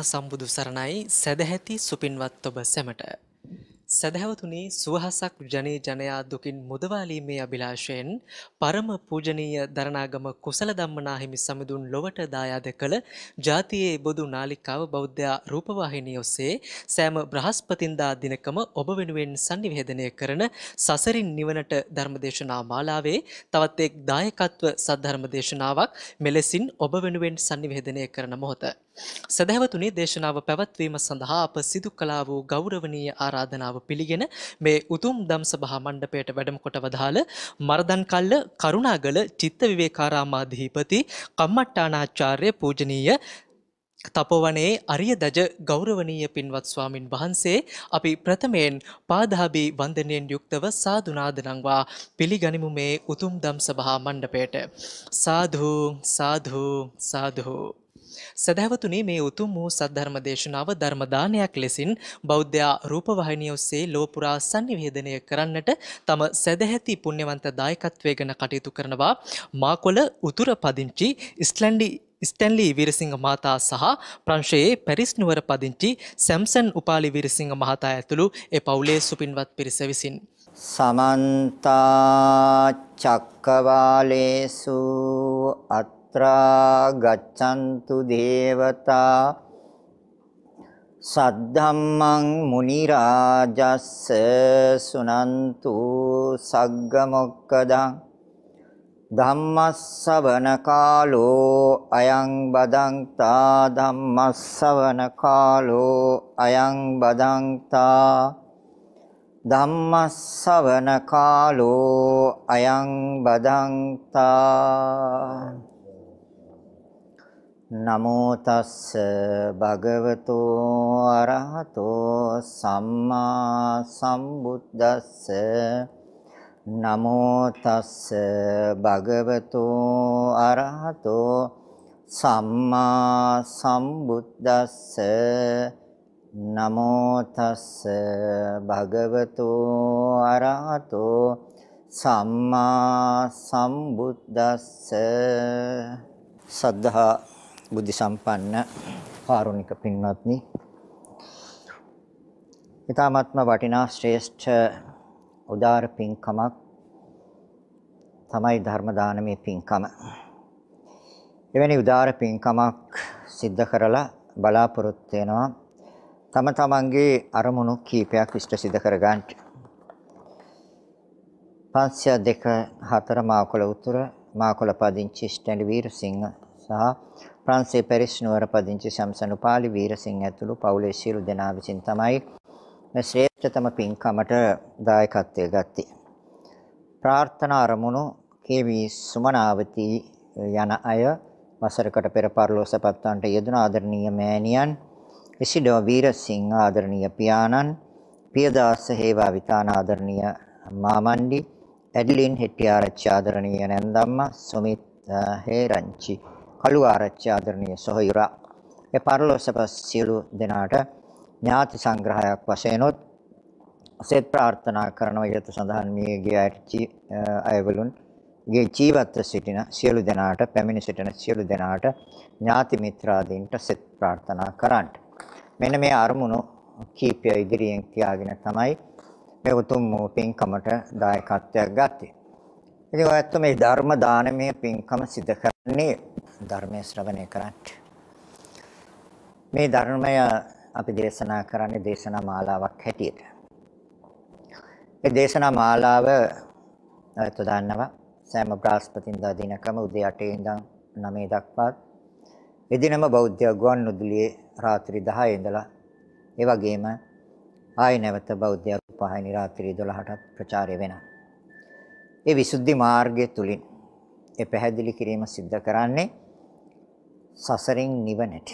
සම්බුදු සරණයි සදැහැති සුපින්වත් ඔබ සැමට. සදහැවතුනි සුවහසක් ජනී ජනයා දුකින් මුදවාලීමේ අභිලාෂයෙන් පරම පූජනීය දරණාගම කුසල ධම්මනා හිමි සමිඳුන් ලොවට දායාද කළ ජාතියේ බොදු නාලිකාව බෞද්ධ රූපවාහිනිය ඔස්සේ සෑම බ්‍රහස්පතින්දා දිනකම ඔබ වෙනුවෙන් sannivedanaya කරන සසරින් නිවනට ධර්මදේශනා මාලාවේ තවත් එක් දායකත්ව සද්ධර්ම දේශනාවක් මෙලෙසින් ඔබ වෙනුවෙන් sannivedanaya කරන මොහොත. සදහැවතුනි දේශනාව පැවැත්වීම සඳහා අප සිදු කළා වූ ගෞරවනීය ආරාධනාව පිළිගෙන මේ උතුම් ධම්සභා මණ්ඩපයට වැඩම කොට වදාළ මරදන්කල්ල කරුණාගල චිත්ත විවේකාරාමාධිපති කම්මට්ටානාචාර්ය පූජනීය තපෝවනයේ අරිය දජ ගෞරවනීය පින්වත් ස්වාමින් වහන්සේ අපි ප්‍රථමයෙන් පාදාභි වන්දනයෙන් යුක්තව සාදුනාද නංවා පිළිගනිමු මේ උතුම් ධම්සභා මණ්ඩපයට. සාදු සාදු සාදු. සදහැවතුනි මේ උතුම් වූ සද්ධර්ම දේශනාව ධර්ම දානයක් ලෙසින් බෞද්ධ රූපවාහිනිය ඔස්සේ ලෝපුරා sannivedanaya කරන්නට තම සදැහැති පුණ්‍යවන්ත දායකත්වයෙන් කටයුතු කරනවා මාකොළ උතුර පදිංචි ස්ටැන්ලි වීරසිංහ මහතා සහ ප්‍රංශයේ පැරිස් නුවර පදිංචි සැම්සන් උපාලි වීරසිංහ මහතා ඇතුළු ඒ පවුලේ සුපින්වත් පිරිස විසින් සමන්ත චක්කවාලේසු ගච්ඡන්තු දේවතා සද්ධම්මං මුනි රාජස්ස සුනන්තු සග්ග මොක්කදං ධම්මස්සවන කාලෝ අයං බදන්තා ධම්මස්සවන කාලෝ අයං බදන්තා ධම්මස්සවන කාලෝ අයං බදන්තා නමෝ තස්ස භගවතු අරහතෝ සම්මා සම්බුද්දස්ස නමෝ තස්ස භගවතු අරහතෝ සම්මා සම්බුද්දස්ස නමෝ තස්ස භගවතු අරහතෝ සම්මා සම්බුද්දස්ස සද්ධා බුද්ධ සම්පන්න කාරුණික පින්වත්නි, ඊ타ත්ම වටිනා ශ්‍රේෂ්ඨ උදාර පින්කමක් තමයි ධර්ම දානමේ පින්කම. එවැනි උදාර පින්කමක් සිද්ධ කරලා බලාපොරොත්තු වෙනවා තම තමන්ගේ අරමුණු කීපයක් ඉෂ්ට සිද්ධ කර ගන්නට. 502 මාකොළ උතුර මාකොළ පදිංචි ස්ටැන්ලි වීරසිංහ සහ ප්‍රංශයේ පැරිස් නුවර පදිංචි සැම්සන් උපාලි වීරසිංහ ඇතුළු පවුලේ සියලු දෙනා විසින් තමයි මේ ශ්‍රේෂ්ඨතම පින්කමට දායකත්වය ගත්තේ. ප්‍රාර්ථනා අරමුණු කේ.වී. සුමනාවති යන අය වසරකට පෙර පරලෝසපත්වන්ට යෙදුන ආදරණීය මෑණියන් ඉසිඩෝ වීරසිංහ ආදරණීය පියාණන් පියදාස හේවා විතාන ආදරණීය මාමණ්ඩි ඇඩ්ලින් හෙට්ටිආරච්චි ආදරණීය නැන්දම්මා සුමිත් හේරංචි කළු ආරච්චි ආදරණීය සොහොයුරා ඒ පරලෝසප සියලු දෙනාට ඥාති සංග්‍රහයක් වශයෙන් සෙත් ප්‍රාර්ථනා කරන යතු සඳහන් මේ ගියයි අයවලුන් ගේ ජීවත්ව සිටින සියලු දෙනාට පැමිණ සිටින සියලු දෙනාට ඥාති මිත්‍රාදීන්ට සෙත් ප්‍රාර්ථනා කරන්න. මෙන්න මේ අරමුණු කීපය ඉදිරියෙන් තියාගෙන තමයි මේ උතුම් පින්කමට දායකත්වයක් ගත්තේ. ඉතින් ඔයත් මේ ධර්ම දානමය පින්කම සිදු කරන්නේ ධර්මයේ ශ්‍රවණය කරන්න. මේ ධර්මය අපි දේශනා කරන්නේ දේශනා මාලාවක් හැටියට. ඒ දේශනා මාලාව ඔයත් දන්නවා සෑම බ්‍රහස්පතින්දා දිනකම උදේ 8 ඉඳන් 9 දක්වා එදිනම බෞද්ධ ගුවන්විදුලියේ රාත්‍රී 10 ඉඳලා ඒ වගේම ආයි නැවත බෞද්ධ රූපවාහිනී රාත්‍රී 12ට ප්‍රචාරය වෙනවා. ඒ විසුද්ධි මාර්ගය තුලින් ඒ පැහැදිලි කිරීම සිද්ධ කරන්නේ සසරින් නිවනට.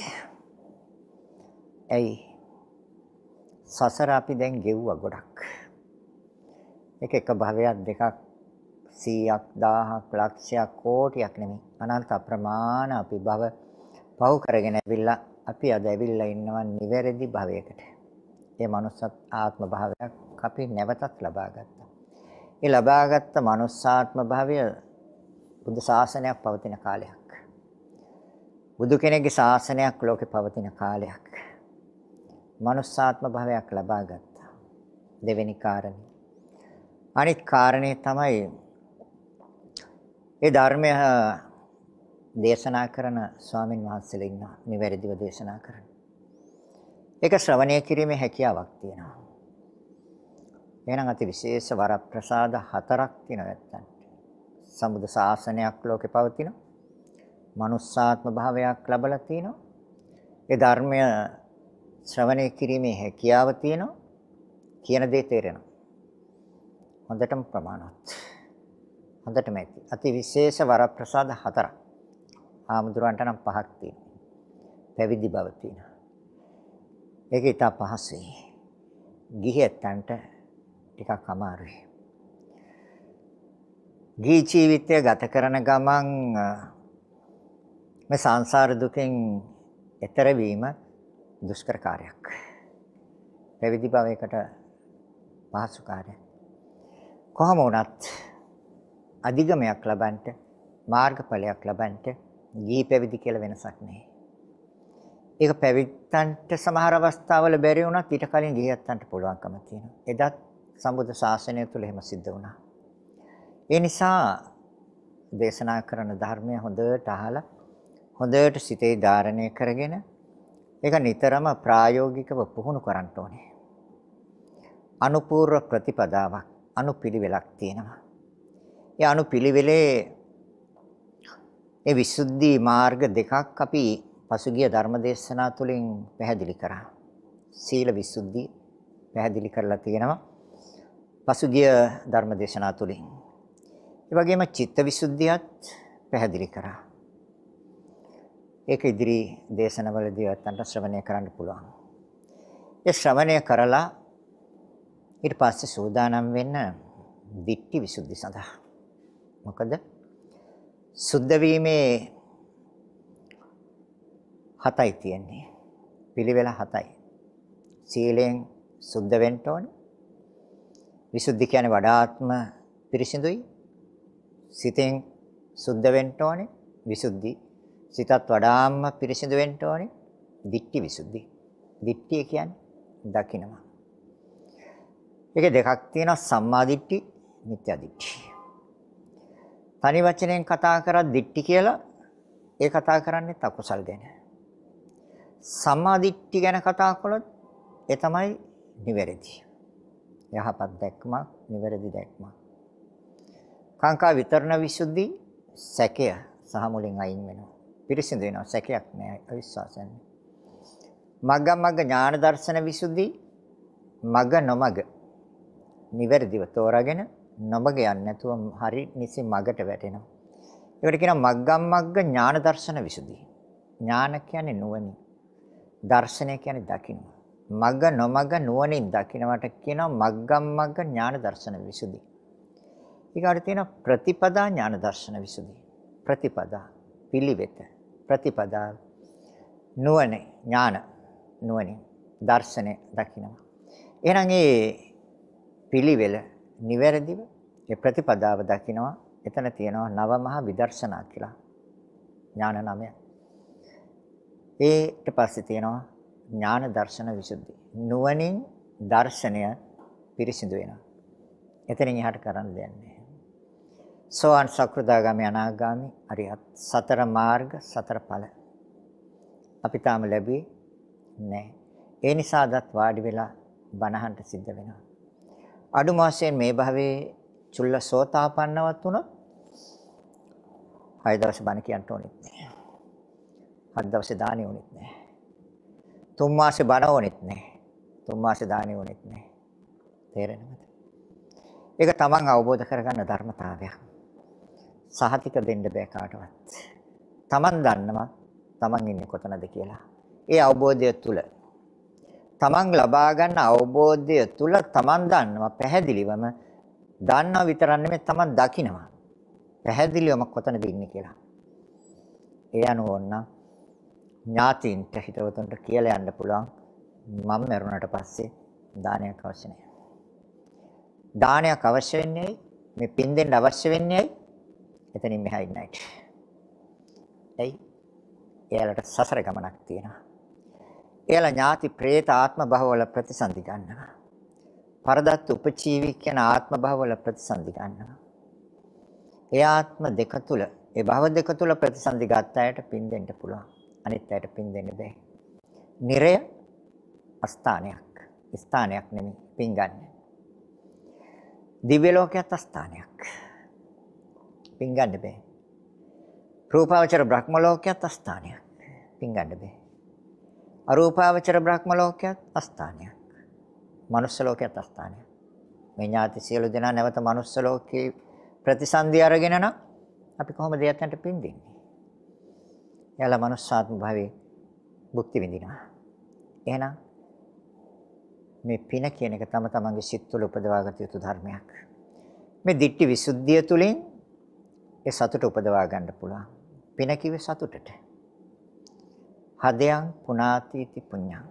ඇයි සසර අපි දැන් ගෙව්වා ගොඩක්. එක භවයක් දෙකක් 100ක් 1000ක් ලක්ෂයක් කෝටියක් නෙමෙයි අනන්ත අප්‍රමාණ අපි භව පව් කරගෙන ඇවිල්ලා අපි අද ඇවිල්ලා ඉන්නවා නිවැරදි භවයකට. ඒ මනුස්ස ආත්ම භාවයක් අපි නැවතත් ලබා ගත්තා. ඒ ලබාගත් මනුස්සාත්ම භාවය බුද්ධ ශාසනයක් පවතින කාලයක්. බුදු කෙනෙක්ගේ ශාසනයක් ලෝකේ පවතින කාලයක්. මනුස්සාත්ම භාවයක් ලබා ගත්තා. දෙවෙනි කාරණේ. අනිත් කාරණේ තමයි ඒ ධර්මය දේශනා කරන ස්වාමින් වහන්සේලා ඉන්නවා. නිවැරදිව දේශනා කරන. ඒක ශ්‍රවණය කිරීමේ හැකියාවක් තියෙනවා. එහෙනම් අති විශේෂ වරප්‍රසාද 4ක් තියෙනවා නැත්තම්. සම්බුද්ධ ශාසනයක් ලෝකේ පවතින. මනුස්සාත්ම භාවයක් ලැබලා තිනවා. ඒ ධර්මය ශ්‍රවණය කිරීමේ හැකියාව තියෙනවා. කියන දේ තේරෙනවා. හොඳටම ප්‍රමාණවත්. හොඳටම ඇති. අති විශේෂ වරප්‍රසාද 4ක්. ආමුදුරන්ට නම් 5ක් තියෙනවා. පැවිදි බව තියෙනවා. ඒක ඊට පහසුයි. ගිහියන්ට ටිකක් අමාරුයි. ගිහි ජීවිතය ගත කරන ගමන් මේ සංසාර දුකෙන් එතර වීම දුෂ්කර කාර්යයක්. පැවිදි භවයකට පහසු කාර්යයක්. කොහොම වුණත් අධිගමයක් ලබන්නට මාර්ගඵලයක් ලබන්නට ගිහි පැවිදි කියලා වෙනසක් නැහැ. ඒක පැවිද්දන්ට සමහර අවස්ථාවල බැරි වුණත් ඊට කලින් ගිහියන්ට පුළුවන්කම තියෙනවා. එදත් සම්බුද්ධ ශාසනය තුල එහෙම සිද්ධ වුණා. ඒ නිසා දේශනා කරන ධර්මය හොඳට අහලා හොඳට සිතේ ධාරණය කරගෙන ඒක නිතරම ප්‍රායෝගිකව පුහුණු කරන්න ඕනේ. අනුපූර්ව ප්‍රතිපදාවක් අනුපිළිවෙලක් තියෙනවා. ඒ අනුපිළිවෙලේ ඒ විසුද්ධි මාර්ග දෙකක් අපි පසුගිය ධර්මදේශනා තුළින් පැහැදිලි කරා. සීල විසුද්ධි පැහැදිලි කරලා තියෙනවා. පසුගිය ධර්මදේශනා තුළින්. ඒ වගේම චිත්ත විසුද්ධියත් පැහැදිලි කරා. ඒක ඉදිරි දේශනවලදී ඔයයන්ට ශ්‍රවණය කරන්න පුළුවන්. ඒ ශ්‍රවණය කරලා ඊට පස්සේ සූදානම් වෙන්න දිට්ඨි විසුද්ධි සඳහා. මොකද සුද්ධ වීමේ 7යි තියෙන්නේ. පිළිවෙල 7යි. සීලෙන් සුද්ධ වෙන්න ඕනේ. විසුද්ධි කියන්නේ වඩාත්ම පිරිසිදුයි. සිතෙන් සුද්ධ වෙන්න ඕනේ. විසුද්ධි. සිතත් වඩාත්ම පිරිසිදු වෙන්න ඕනේ. දිට්ඨි විසුද්ධි. දිට්ඨිය කියන්නේ දකිනවා. ඒකේ දෙකක් තියෙනවා සම්මා දිට්ඨි, මිත්‍යා දිට්ඨි. තනි වචනෙන් කතා කරා දිට්ඨි කියලා ඒ කතා කරන්නේ අකුසල් ගැන. සම්මා දිට්ඨි ගැන කතා කළොත් ඒ තමයි නිවැරදි. යහපත් දැක්මක්, නිවැරදි දැක්මක්. කාංකා විතරණ විසුද්ධි සැකය සහ මුලින් අයින් වෙනවා. පිරිසිදු වෙනවා. සැකයක් නෑ, අවිශ්වාසයක් නෑ. මග්ගමග්ග ඥාන දර්ශන විසුද්ධි මග නොමග නිවැරදිව තෝරාගෙන නොමග යන්නේ නැතුව හරි නිසි මගට වැටෙනවා. ඒකට කියනවා මග්ගමග්ග ඥාන දර්ශන විසුද්ධි. ඥාන කියන්නේ නුවණ. දර්ශනය කියන්නේ දකින්න. මග නොමග නුවණින් දකින්නවට කියනවා මග්ගමග්ග ඥාන දර්ශන විසුද්ධි. ඊගාට තියෙනවා ප්‍රතිපදා ඥාන දර්ශන විසුද්ධි. ප්‍රතිපදා පිළිවෙත. ප්‍රතිපදා නුවණ ඥාන නුවණ දර්ශනය දකින්නවා. එහෙනම් මේ පිළිවෙල නිවැරදිව ඒ ප්‍රතිපදාව දකින්නවා. එතන තියෙනවා නව මහා විදර්ශනා කියලා. ඥාන නමය. ඊට පස්සේ තියෙනවා ඥාන දර්ශන විසුද්ධි. නුවණින් දර්ශනය පිරිසිදු වෙනවා. එතනින් එහාට කරන්න දෙයක් නැහැ. සෝවාන් සකෘදාගාමි අනාගාමි අරිහත් සතර මාර්ග සතර ඵල අපි තාම ලැබුවේ නැහැ. ඒ නිසා අදත් වාඩි වෙලා බණහන්ට සිද්ධ වෙනවා. අඩුම වශයෙන් මේ භවයේ චුල්ල සෝතාපන්නවත් වුණොත් 6 දවස් බණ කියන්න ඕනෙත් නැහැ. 7 දවසේ දානෙ ඕනෙත් නැහැ. 3 මාසේ බණ ඕනෙත් නැහැ. 3 මාසේ දානෙ ඕනෙත් නැහැ. තේරෙනවද? ඒක තමන් අවබෝධ කරගන්න ධර්මතාවයක්. සහතික දෙන්න බෑ කාටවත්. තමන් දන්නවා තමන් ඉන්නේ කොතනද කියලා. ඒ අවබෝධය තුල තමන් ලබා ගන්න අවබෝධය තුල තමන් දන්නවා පැහැදිලිවම දන්නවා විතරක් නෙමෙයි තමන් දකිනවා. පැහැදිලිවම කොතනද ඉන්නේ කියලා. ඒ අනුව ඕන ඥාතින්ට හිතවතුන්ට කියලා යන්න පුළුවන් මම මරුණට පස්සේ දානයක් අවශ්‍ය නැහැ. දානයක් අවශ්‍ය වෙන්නේ මේ පින් දෙන්න අවශ්‍ය වෙන්නේ එතනින් මෙහා ඉන්නයි. එයි එයාලට සසර ගමනක් තියෙනවා. එයාලා ඥාති ප්‍රේත ආත්ම භවවල ප්‍රතිසන්දි ගන්නවා. පරදත්ත උපචීවි කියන ආත්ම භවවල ප්‍රතිසන්දි ගන්නවා. ඒ ආත්ම දෙක තුල, ඒ භව දෙක තුල ප්‍රතිසන්දි ගත්ත අයට පින් දෙන්න පුළුවන්. අනිත් අයට පින් දෙන්න බෑ. නිරය අස්ථානයක්. ස්ථානයක් නෙමෙයි පින් ගන්න. දිව්‍ය ලෝකයක් අස්ථානයක්. පින් ගන්න බෑ. රූපාවචර බ්‍රහ්ම ලෝකයක් අස්ථානයක්. පින් ගන්න බෑ. අරූපාවචර බ්‍රහ්ම ලෝකයක් අස්ථානයක්. මනුස්ස ලෝකයක් අස්ථානයක්. මේ ඥාති සියලු දෙනා නැවත මනුස්ස ලෝකේ ප්‍රතිසන්දි අරගෙන නම් අපි කොහොමද යත්තන්ට පින් දෙන්නේ? එයාලා මනුස්සාත්ම භාවයේ භුක්ති විඳිනවා. එහෙනම් මේ පින කියන එක තම තමන්ගේ සිත් තුළ උපදවාගත යුතු ධර්මයක්. මේ ditthi visuddhiya තුලින් ඒ සතුට උපදවා ගන්න පුළුවන්. පින කිව්වේ සතුටට. හදයන් පුනාතිති පුඤ්ඤං.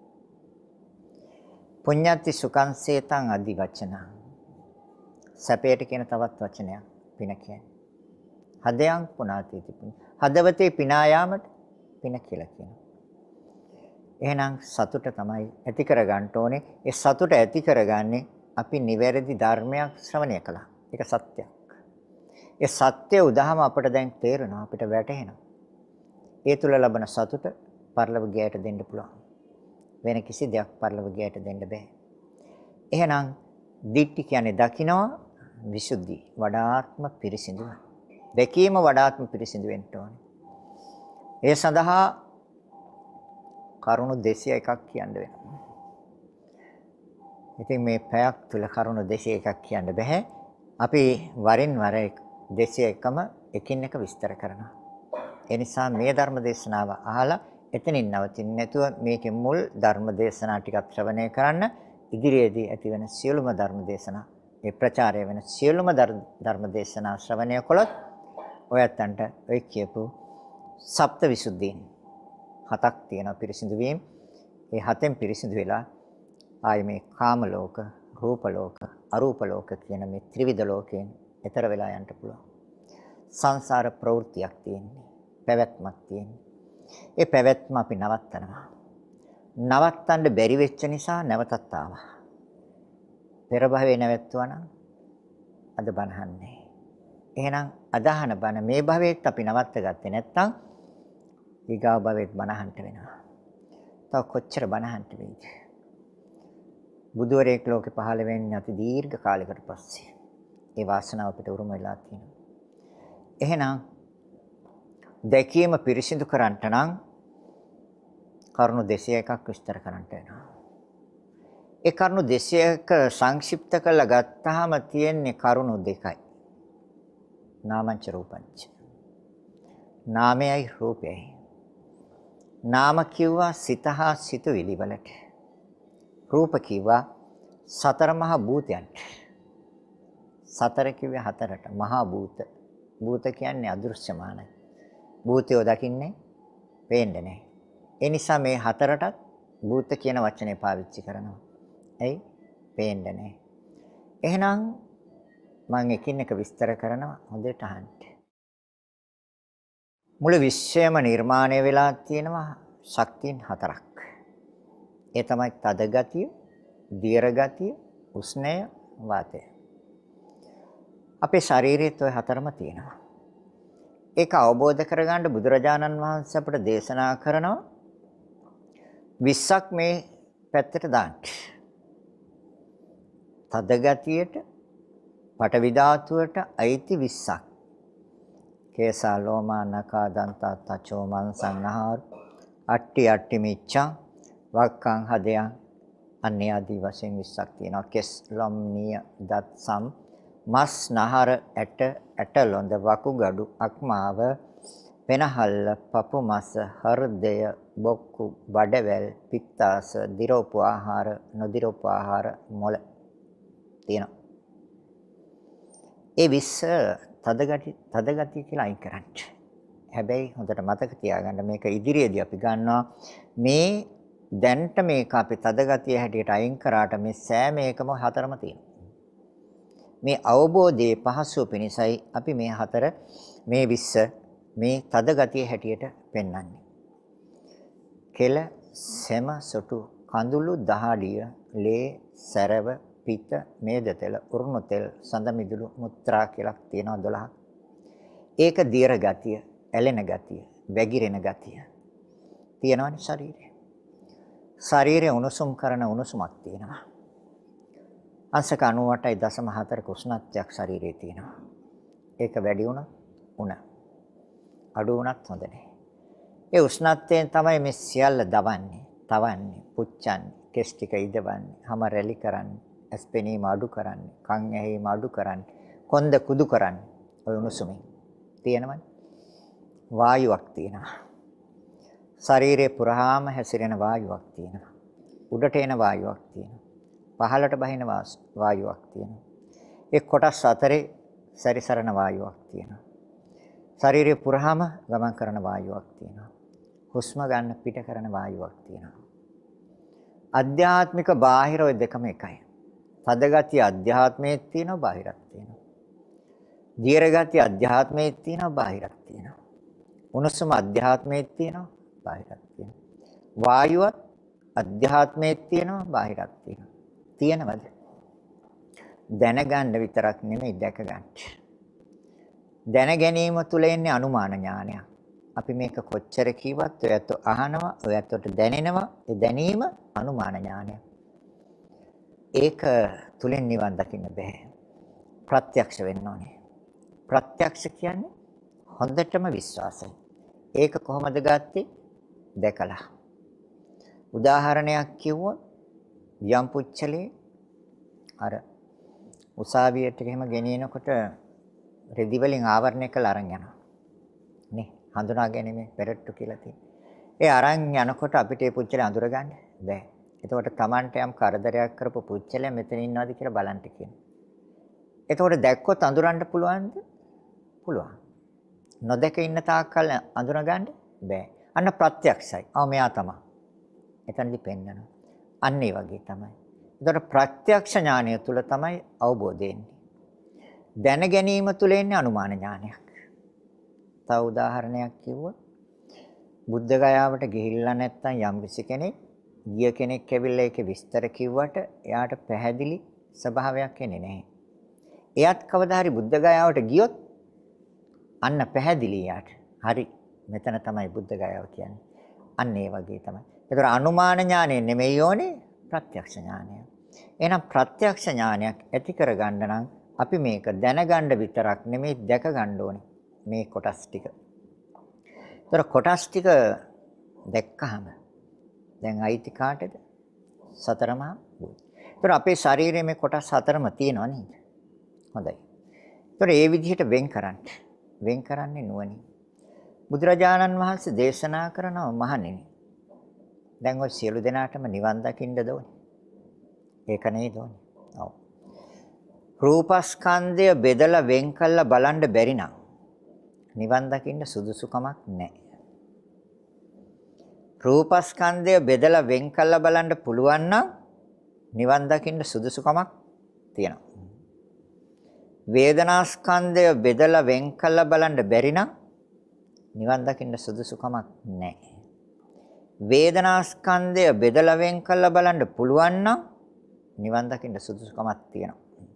පුඤ්ඤති සුඛං සේතං අදි වචන. සැපයට කියන තවත් වචනයක් පින කියන්නේ. හදයන් පුනාතිති පුඤ්ඤ. හදවතේ පිනා යාමට පින කියලා කියනවා. එහෙනම් සතුට තමයි ඇති කරගන්න ඕනේ. ඒ සතුට ඇති කරගන්නේ අපි නිවැරදි ධර්මයක් ශ්‍රවණය කළා. ඒක සත්‍යයක්. ඒ සත්‍ය උදාහම අපිට දැන් තේරෙනවා, අපිට වැටහෙනවා. ඒ තුල ලබන සතුට පරලොව ගියට දෙන්න පුළුවන්. වෙන කිසි දෙයක් පරලොව ගියට දෙන්න බෑ. එහෙනම් දිට්ඨි කියන්නේ දකිනවා, විසුද්ධි වඩාත්ම පිරිසිදු. දැකීම වඩාත්ම පිරිසිදු වෙන්න ඕනේ. ඒ සඳහා කරුණු 201ක් කියන්න වෙනවා. ඉතින් මේ පැයක් තුල කරුණු 201ක් කියන්න බෑ. අපි වරින් වර 201ම එකින් එක විස්තර කරනවා. ඒ නිසා මේ ධර්ම දේශනාව අහලා එතනින් නවතින්නේ නැතුව මේකේ මුල් ධර්ම දේශනා ටිකක් ශ්‍රවණය කරන්න. ඉදිරියේදී ඇති වෙන සියලුම ධර්ම දේශනා, ඒ ප්‍රචාරය වෙන සියලුම ධර්ම දේශනා ශ්‍රවණය කළොත් ඔයයන්ට ඔය කියපු සප්ත විසුද්ධීන් 7ක් තියෙනවා පිරිසිදු වීම. ඒ 7න් පිරිසිදු වෙලා ආයේ මේ කාම ලෝක, රූප ලෝක, අරූප ලෝක කියන මේ ත්‍රිවිධ ලෝකයෙන් එතර වෙලා යන්න පුළුවන්. සංසාර ප්‍රවෘත්තියක් තියෙන්නේ. පැවැත්මක් තියෙන්නේ. ඒ පැවැත්ම අපි නවත්තනවා. නවත්තන්න බැරි වෙච්ච නිසා නැවතත් ආවා. පෙර භවයේ නැවැත්තුවා නම් අද බනහන්නේ. එහෙනම් අදහන බන මේ භවයේත් අපි නවත්ත ගත්තේ නැත්නම් ඊගාව භවයේත් බනහන්න වෙනවා. තව කොච්චර බනහන්න වෙයිද? බුදුවරයෙක් ලෝකේ පහළ වෙන්නේ අති දීර්ඝ කාලයකට පස්සේ. ඒ වාසනාව අපිට උරුම වෙලා තියෙනවා. එහෙනම් දැකීම පිරිසිදු කරන්නට නම් කරුණු 201ක් විස්තර කරන්න වෙනවා. ඒ කරුණු 201 සංක්ෂිප්ත කරලා ගත්තාම තියෙන්නේ කරුණු දෙකයි. නාමංච රූපංච. නාමයයි රූපයයි. නාම කිව්වා සිතහා සිතුවිලි වලට. රූප කිව්වා සතර මහා භූතයන්ට. සතර කිව්වේ හතරට. මහා භූත. භූත කියන්නේ අදෘශ්‍යමානයි. භූතයෝ දකින්නේ පේන්නේ නැහැ. ඒ නිසා මේ හතරටත් භූත කියන වචනේ පාවිච්චි කරනවා. එයි පේන්නේ නැහැ. එහෙනම් මම එකින් එක විස්තර කරනවා හොඳට අහන්න. මුළු විශ්වයම නිර්මාණය වෙලා තියෙනවා ශක්තියින් හතරක්. ඒ තමයි තද ගතිය, දියර ගතිය, උෂ්ණය, වාතය. අපේ ශරීරයේත් ওই හතරම තියෙනවා. ඒක අවබෝධ කරගන්න බුදුරජාණන් වහන්සේ අපට දේශනා කරනවා 20ක් මේ පැත්තට දාන්න. තද ගතියට, පඨවි ධාතුවට අයිති 20ක්. කේසා ලෝමා නකා දන්තා තචෝ මංසං නහාර අට්ටි අට්ටි මිච්ඡං වක්කං හදයන් අන්‍ය ආදී වශයෙන් 20ක් තියෙනවා. කෙස් ලොම් නිය දත් සම් මස් නහර ඇට ලොඳ වකුගඩු අක්මාව වෙනහල්ල පපු මස හෘදය බොක්කු බඩවැල් පිත්තාස දිරෝපු ආහාර නොදිරෝපු ආහාර මොළ තියෙනවා. ඒ 20 තදගතිය කියලා අයින් කරන්න. හැබැයි හොඳට මතක තියාගන්න මේක ඉදිරියේදී අපි ගන්නවා මේ දැන්ට මේක අපි තදගතිය හැටියට අයින් කරාට මේ සෑම එකම හතරම තියෙනවා. මේ අවබෝධයේ පහසුව පිණිසයි අපි මේ හතර මේ 20 මේ තදගතිය හැටියට පෙන්වන්නේ. කෙල, සෙම, සොටු, කඳුළු, දහඩිය, ලේ, සැරව, පිත, මේද තෙල, උරුණු තෙල්, සඳ මිදුළු, මුත්‍රා කියලා තියෙනවා 12ක්. ඒක දියර ගතිය, ඇලෙන ගතිය, වැగిරෙන ගතිය තියෙනවනේ ශරීරේ. ශරීරය උණුසුම් කරන උණුසුමක් තියෙනවා. අංශක 98.4ක උෂ්ණත්වයක් ශරීරයේ තියෙනවා. ඒක වැඩි වුණොත් උණ. අඩු වුණත් හොඳ නැහැ. ඒ උෂ්ණත්වයෙන් තමයි මේ සියල්ල දවන්නේ, තවන්නේ, පුච්චන්නේ, කෙස් ටික ඉදවන්නේ, හැම රැලි කරන්නේ, ඇස් පෙනීම අඩු කරන්නේ, කන් ඇහිීම අඩු කරන්නේ, කොන්ද කුදු කරන්නේ. ඔය උණුසුමින් තියෙනවනේ. වායුවක් තියෙනවා. ශරීරේ පුරාම හැසිරෙන වායුවක් තියෙනවා. උඩට එන වායුවක් තියෙනවා. පහළට බහින වායුවක් තියෙනවා. ඒ කොටස් අතරේ සැරිසරන වායුවක් තියෙනවා. ශරීරය පුරාම ගමන් කරන වායුවක් තියෙනවා. හුස්ම ගන්න පිට කරන වායුවක් තියෙනවා. අධ්‍යාත්මික බාහිර ඔය දෙකම එකයි. තද ගතිය අධ්‍යාත්මයේ තියෙනවා, බාහිරක් තියෙනවා. දීර්ඝ ගතිය අධ්‍යාත්මයේ තියෙනවා, බාහිරක් තියෙනවා. උණුසුම අධ්‍යාත්මයේ තියෙනවා, බාහිරක් තියෙනවා. වායුව අධ්‍යාත්මයේ තියෙනවා, බාහිරක් තියෙනවා. තියෙනවද? දැනගන්න විතරක් නෙමෙයි දැක ගන්න. දැන ගැනීම තුළ එන්නේ අනුමාන ඥානයක්. අපි මේක කොච්චර කිව්වත් ඔයත් අහනවා, ඔයත් දැනෙනවා. ඒ දැනීම අනුමාන ඥානයක්. ඒක තුලින් නිවන් දකින්න බෑ. ප්‍රත්‍යක්ෂ වෙන්න ඕනේ. ප්‍රත්‍යක්ෂ කියන්නේ හොඳටම විශ්වාසයි. ඒක කොහොමද ගත්තේ? දැකලා. උදාහරණයක් කිව්වොත් යම් පුච්චලේ අර උසාවියට එහෙම ගෙනියනකොට රෙදි වලින් ආවරණය කරලා අරන් යනවා. නේ හඳුනා ගැනීම පෙරට්ටු කියලා තියෙනවා. ඒ අරන් යනකොට අපිට ඒ පුච්චලේ අඳුර ගන්න බෑ. එතකොට Tamanට යම් කරදරයක් කරපු පුච්චලයා මෙතන ඉන්නවද කියලා බලන්න කියනවා. එතකොට දැක්කොත් අඳුරන්න පුළුවන්ද? පුළුවන්. නොදැක ඉන්න තාක්කල් අඳුනගන්න බෑ. අන්න ප්‍රත්‍යක්ෂයි. මෙයා තමයි. එතනදි පෙන්නනවා. අන්න ඒ වගේ තමයි. එතකොට ප්‍රත්‍යක්ෂ ඥානය තුල තමයි අවබෝධය එන්නේ. දැන ගැනීම තුල එන්නේ අනුමාන ඥානයක්. තව උදාහරණයක් කිව්වොත් බුද්ධ ගයාවට ගිහිල්ලා නැත්නම් යම් කෙනෙක් ගිය කෙනෙක් ඇවිල්ලා ඒකේ විස්තර කිව්වට එයාට පැහැදිලි ස්වභාවයක් එන්නේ නැහැ. එයත් කවදා හරි බුද්ධ ගයාවට ගියොත් අන්න පැහැදිලි යාට. හරි. මෙතන තමයි බුද්ධ ගයාව කියන්නේ. අන්න ඒ වගේ තමයි. ඒතර අනුමාන ඥානය නෙමෙයි ඕනේ ප්‍රත්‍යක්ෂ ඥානය. එහෙනම් ප්‍රත්‍යක්ෂ ඥානයක් ඇති කරගන්න නම් අපි මේක දැනගන්න විතරක් නෙමෙයි දැක ගන්න ඕනේ. මේ කොටස් ටික. ඒතර කොටස් ටික දැක්කහම දැන් අයිති කාටද? සතරමා භූත. ඒතර අපේ ශරීරයේ මේ කොටස් හතරම තියෙනවා නේද? හොඳයි. ඒතර ඒ විදිහට වෙන් කරන්න. වෙන් කරන්නේ නුවණින්. බුදුරජාණන් වහන්සේ දේශනා කරනවා මහණෙනි. දැන් ඔය සියලු දෙනාටම නිවන් දකින්නද ඕනේ? ඒක නේද ඕනේ? ඔව්. රූපස්කන්ධය බෙදලා වෙන් කළා බලන්න බැරි නම් නිවන් දකින්න සුදුසුකමක් නැහැ. රූපස්කන්ධය බෙදලා වෙන් කළා බලන්න පුළුවන් නම් නිවන් දකින්න සුදුසුකමක් තියෙනවා. වේදනාස්කන්ධය බෙදලා වෙන් කළා බලන්න බැරි නම් නිවන් දකින්න සුදුසුකමක් නැහැ. වේදනාස්කන්ධය බෙදලා වෙන් කළා බලන්න පුළුවන් නම් නිවන් දකින්න සුදුසුකමක් තියෙනවා.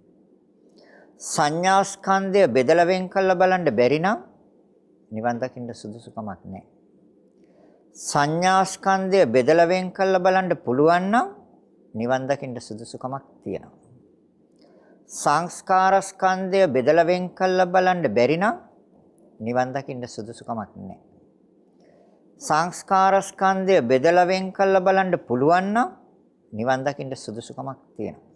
සංඥාස්කන්ධය බෙදලා වෙන් කළා බලන්න බැරි නම් නිවන් දකින්න සුදුසුකමක් නැහැ. සංඥාස්කන්ධය බෙදලා වෙන් කළා බලන්න පුළුවන් නම් නිවන් දකින්න සුදුසුකමක් තියෙනවා. සංස්කාරස්කන්ධය බෙදලා වෙන් කළා බලන්න බැරි නම් නිවන් දකින්න සුදුසුකමක් නැහැ. සංස්කාරස්කන්ධය බෙදලා වෙන් කළා බලන්න පුළුවන් නම් නිවන් දකින්න සුදුසුකමක් තියෙනවා.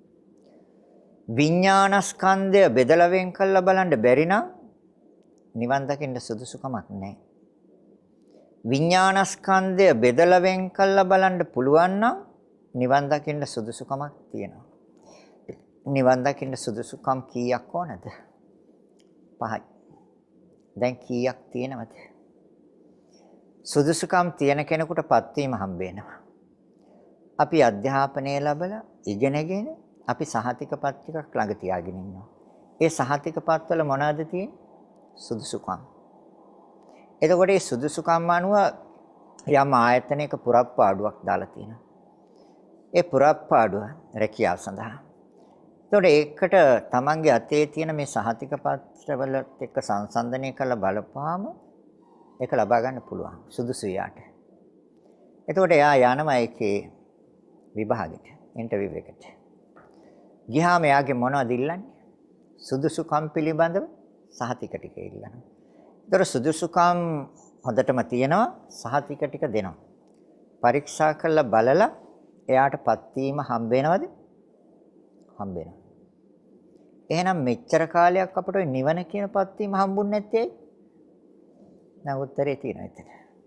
විඥානස්කන්ධය බෙදලා වෙන් කළා බලන්න බැරි නම් නිවන් දකින්න සුදුසුකමක් නැහැ. විඥානස්කන්ධය බෙදලා වෙන් කළා බලන්න පුළුවන් නම් නිවන් දකින්න සුදුසුකමක් තියෙනවා. නිවන් දකින්න සුදුසුකම් කීයක් ඕනද? 5යි. දැන් කීයක් තියෙනවද? සුදුසුකම් තියෙන කෙනෙකුටපත් වීම හම්බ වෙනවා. අපි අධ්‍යාපනය ලැබලා ඉගෙනගෙන අපි සහතිකපත් ටිකක් ළඟ තියාගෙන ඉන්නවා. ඒ සහතිකපත් වල මොනවද තියෙන්නේ? සුදුසුකම්. එතකොට මේ සුදුසුකම් අනුව යම් ආයතනයක පුරප්පාඩුවක් දාලා තියෙනවා. ඒ පුරප්පාඩුව රැකියාව සඳහා. එතකොට ඒකට තමන්ගේ අතේ තියෙන මේ සහතික පත්‍රවලත් එක්ක සංසන්දනය කරලා බලපුවාම ඒක ලබා ගන්න පුළුවන් සුදුසු යාට. එතකොට එයා යනවා ඒකේ විභාගෙට, ඉන්ටර්විව් එකට. ගියාම එයාගේ මොනවද ඉල්ලන්නේ? සුදුසුකම් පිළිබඳව සහතික ටික ඉල්ලනවා. ඒතර සුදුසුකම් හොඳටම තියෙනවා, සහතික ටික දෙනවා. පරීක්ෂා කරලා බලලා එයාටපත් වීම හම්බ වෙනවද? හම්බ වෙනවා. එහෙනම් මෙච්චර කාලයක් අපට ওই නිවන කියනපත් වීම හම්බුන්නේ නැත්තේ ඇයි? දැන් උත්තරේ තියෙනවා එතන.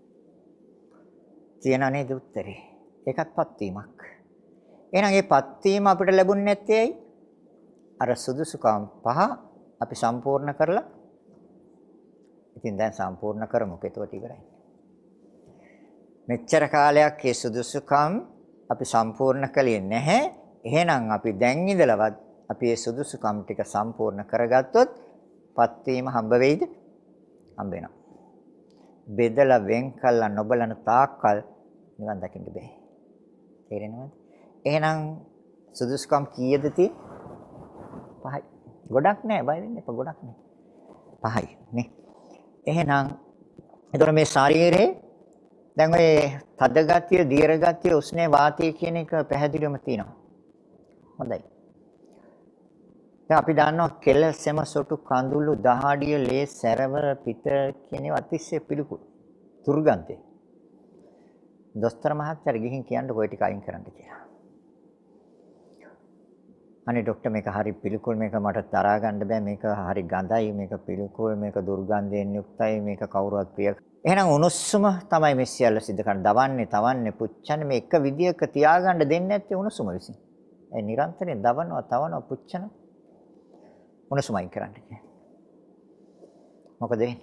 තියෙනා නේද උත්තරේ? ඒකත්පත් වීමක්. එහෙනම් මේපත් වීම අපිට ලැබුණේ නැත්තේ ඇයි? අර සුදුසුකම් පහ අපි සම්පූර්ණ කරලා ඉතින් දැන් සම්පූර්ණ කරමුක ඒකට ඉවරයි. මෙච්චර කාලයක් මේ සුදුසුකම් අපි සම්පූර්ණ කළේ නැහැ. එහෙනම් අපි දැන් ඉඳලවත් අපි මේ සුදුසුකම් ටික සම්පූර්ණ කරගත්තොත් පත් වීම හම්බ වෙයිද? හම්බ වෙනවා. බෙදලා වෙන් කළා නොබලන තාක්කල් නිවන් දකින්න බෑ. තේරෙනවද? එහෙනම් සුදුසුකම් කීයද තියෙන්නේ? පහයි. ගොඩක් නෑ, බය වෙන්න එපා, ගොඩක් නෑ. පහයි නේ. එහෙනම් එතකොට මේ ශරීරේ දැන් ඔය තද ගතිය, දීර්ඝ ගතිය, උෂ්ණේ වාතය කියන එක පැහැදිලිවම තියෙනවා. හොඳයි. දැන් අපි දන්නවා කෙල, සෙම, සොටු, කඳුළු, දහඩිය, ලේ, සැරවර, පිත කියන ඒවා අතිශය පිළිකුල්. දුර්ගන්ධය. දොස්තර මහත්තයාට ගිහින් කියන්න ඔය ටික අයින් කරන්න කියලා. අනේ ડોක්ටර් මේක හරි පිළිකුල්, මේක මට තරහා ගන්න බෑ, මේක හරි ගඳයි, මේක පිළිකුල්, මේක දුර්ගන්ධයෙන් යුක්තයි, මේක කවුරුවත් ප්‍රිය. එහෙනම් උණුසුම තමයි මේ සියල්ල සිද්ධ කරන්නේ. දවන්නේ, තවන්නේ, පුච්චන්නේ මේ එක විදියක තියාගන්න දෙන්නේ නැත්තේ උණුසුම විසින්. ඒ නිරන්තරයෙන් දවනවා, තවනවා, පුච්චනවා. උණුසුමයි කරන්නේ. මොකද වෙන්නේ?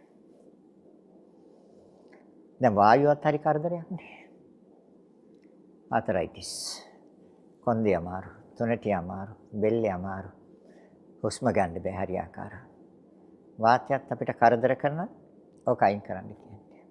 දැන් වායුවත් හරි කරදරයක් නේ. ආතරයිටිස්. කොන්දේ අමාරු, තුනටි අමාරු, බෙල්ලේ අමාරු. හුස්ම ගන්න බැහැ හරියාකාර. වාතයත් අපිට කරදර කරනවා. ඔක අයින් කරන්න කියන්නේ.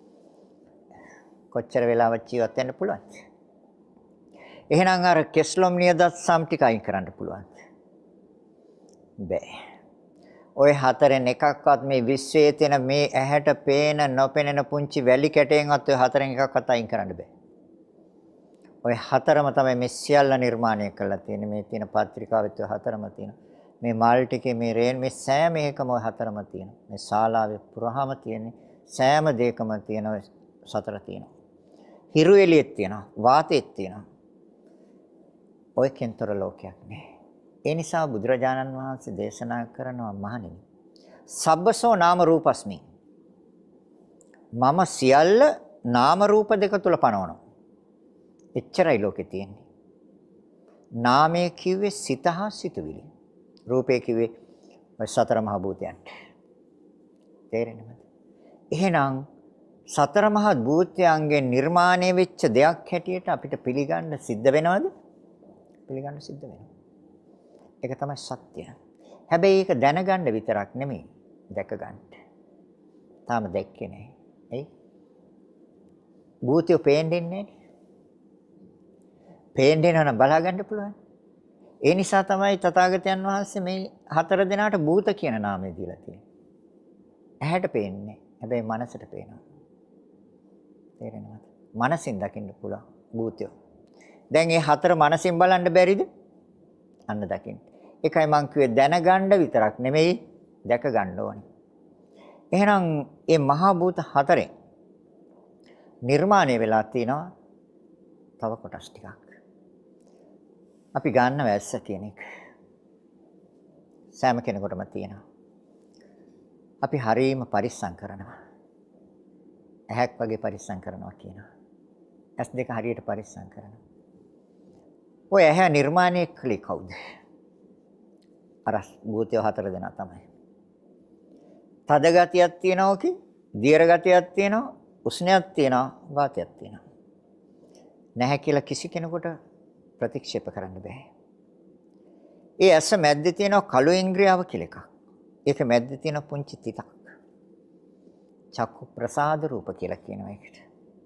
කොච්චර වෙලාවක් ජීවත් වෙන්න පුළුවන්ද? එහෙනම් අර කෙස්ලොම් නියදත් සම් ටික අයින් කරන්න පුළුවන්ද? බෑ. ඔය හතරෙන් එකක්වත් මේ විශ්වයේ තියෙන මේ ඇහැට පේන නොපෙනෙන පුංචි වැලි කැටයෙන්වත් ඔය හතරෙන් එකක්වත් අයින් කරන්න බෑ. ඔය හතරම තමයි මේ සියල්ල නිර්මාණය කරලා තියෙන්නේ. මේ තියෙන පත්‍රිකාවෙත් ඔය හතරම තියෙනවා. මේ මල් ටිකේ මේ රේන් මේ සෑම එකම ඔය හතරම තියෙනවා. මේ ශාලාවේ පුරාම තියෙන්නේ සෑම දෙයකම තියෙන ඔය සතර තියෙනවා. හිරු එළියෙත් තියෙනවා, වාතෙත් තියෙනවා. ඔය කෙන්තර ලෝකයක් නෑ. ඒ නිසා බුදුරජාණන් වහන්සේ දේශනා කරනවා මහණෙනි. සබ්බසෝ නාම රූපස්මි. මම සියල්ල නාම රූප දෙක තුල පනවනවා. එච්චරයි ලෝකේ තියෙන්නේ. නාමය කිව්වේ සිත හා සිතුවිලි. රූපය කිව්වේ ඔය සතර මහා භූතයන්ට. තේරෙනවද? එහෙනම් සතර මහා භූතයන්ගෙන් නිර්මාණය වෙච්ච දෙයක් හැටියට අපිට පිළිගන්න සිද්ධ වෙනවද? පිළිගන්න සිද්ධ වෙනවා. ඒක තමයි සත්‍ය. හැබැයි ඒක දැනගන්න විතරක් නෙමෙයි, දැක ගන්න. තාම දැක්කේ නැහැ. එයි. භූතය පේන්නේ නැහැ. පේන්නේ නැවන බලා ගන්න පුළුවන්. ඒ නිසා තමයි තථාගතයන් වහන්සේ මේ හතර දෙනාට භූත කියන නාමය දීලා තියෙන්නේ. ඇහැට පේන්නේ, හැබැයි මනසට පේනවා. තේරෙනවද? මනසින් දකින්න පුළුවන් භූතය. දැන් මේ හතර මනසින් බලන්න බැරිද? අන්න දකින්න. ඒකයි මං කිව්වේ දැනගන්න විතරක් නෙමෙයි, දැක ගන්න ඕනේ. එහෙනම් මේ මහා භූත හතරෙන් නිර්මාණය වෙලා තිනවා තව කොටස් ටිකක්. අපි ගන්න වැස්ස කියන එක. සෑම කෙනෙකුටම තියෙනවා. අපි හරීම පරිස්සම් කරනවා. ඇහක් වගේ පරිස්සම් කරනවා කියනවා. ඇස් දෙක හරියට පරිස්සම් කරනවා. ඔය ඇහැ නිර්මාණය කළේ කවුද? අර භූතය හතර දෙනා තමයි. තද ගතියක් තියෙනවා කි, දීර්ඝ ගතියක් තියෙනවා, උෂ්ණයක් තියෙනවා, වාතයක් තියෙනවා. නැහැ කියලා කිසි කෙනෙකුට ප්‍රතික්ෂේප කරන්න බෑ. ඒ ඇස මැද්දේ තියෙන කළු ඉන්ද්‍රියාව කියලා එකක්. ඒක මැද්දේ තියෙන පුංචි තිතක්. චක්කු ප්‍රසාද රූප කියලා කියනවා ඒකට.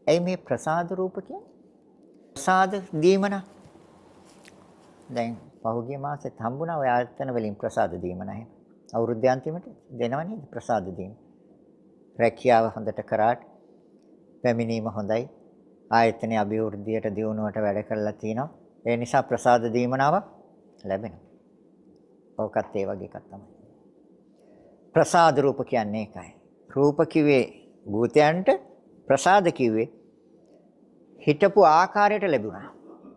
ඇයි මේ ප්‍රසාද රූප කියන්නේ? ප්‍රසාද දීමන. දැන් පහුගිය මාසෙත් හම්බුණා ඔය ආයතන වලින් ප්‍රසාද දීමන එහෙම. අවුරුද්ද අන්තිමට දෙනව නේද ප්‍රසාද දීම. රැකියාව හොඳට කරාට පැමිණීම හොඳයි. ආයතනයේ අභිවෘද්ධියට දියුණුවට වැඩ කරලා තිනවා. ඒ නිසා ප්‍රසාද දීමනාවක් ලැබෙනවා. ඕකත් ඒ වගේ එකක් තමයි. ප්‍රසාද රූප කියන්නේ ඒකයි. රූප කිව්වේ භූතයන්ට, ප්‍රසාද කිව්වේ හිටපු ආකාරයට ලැබුණා.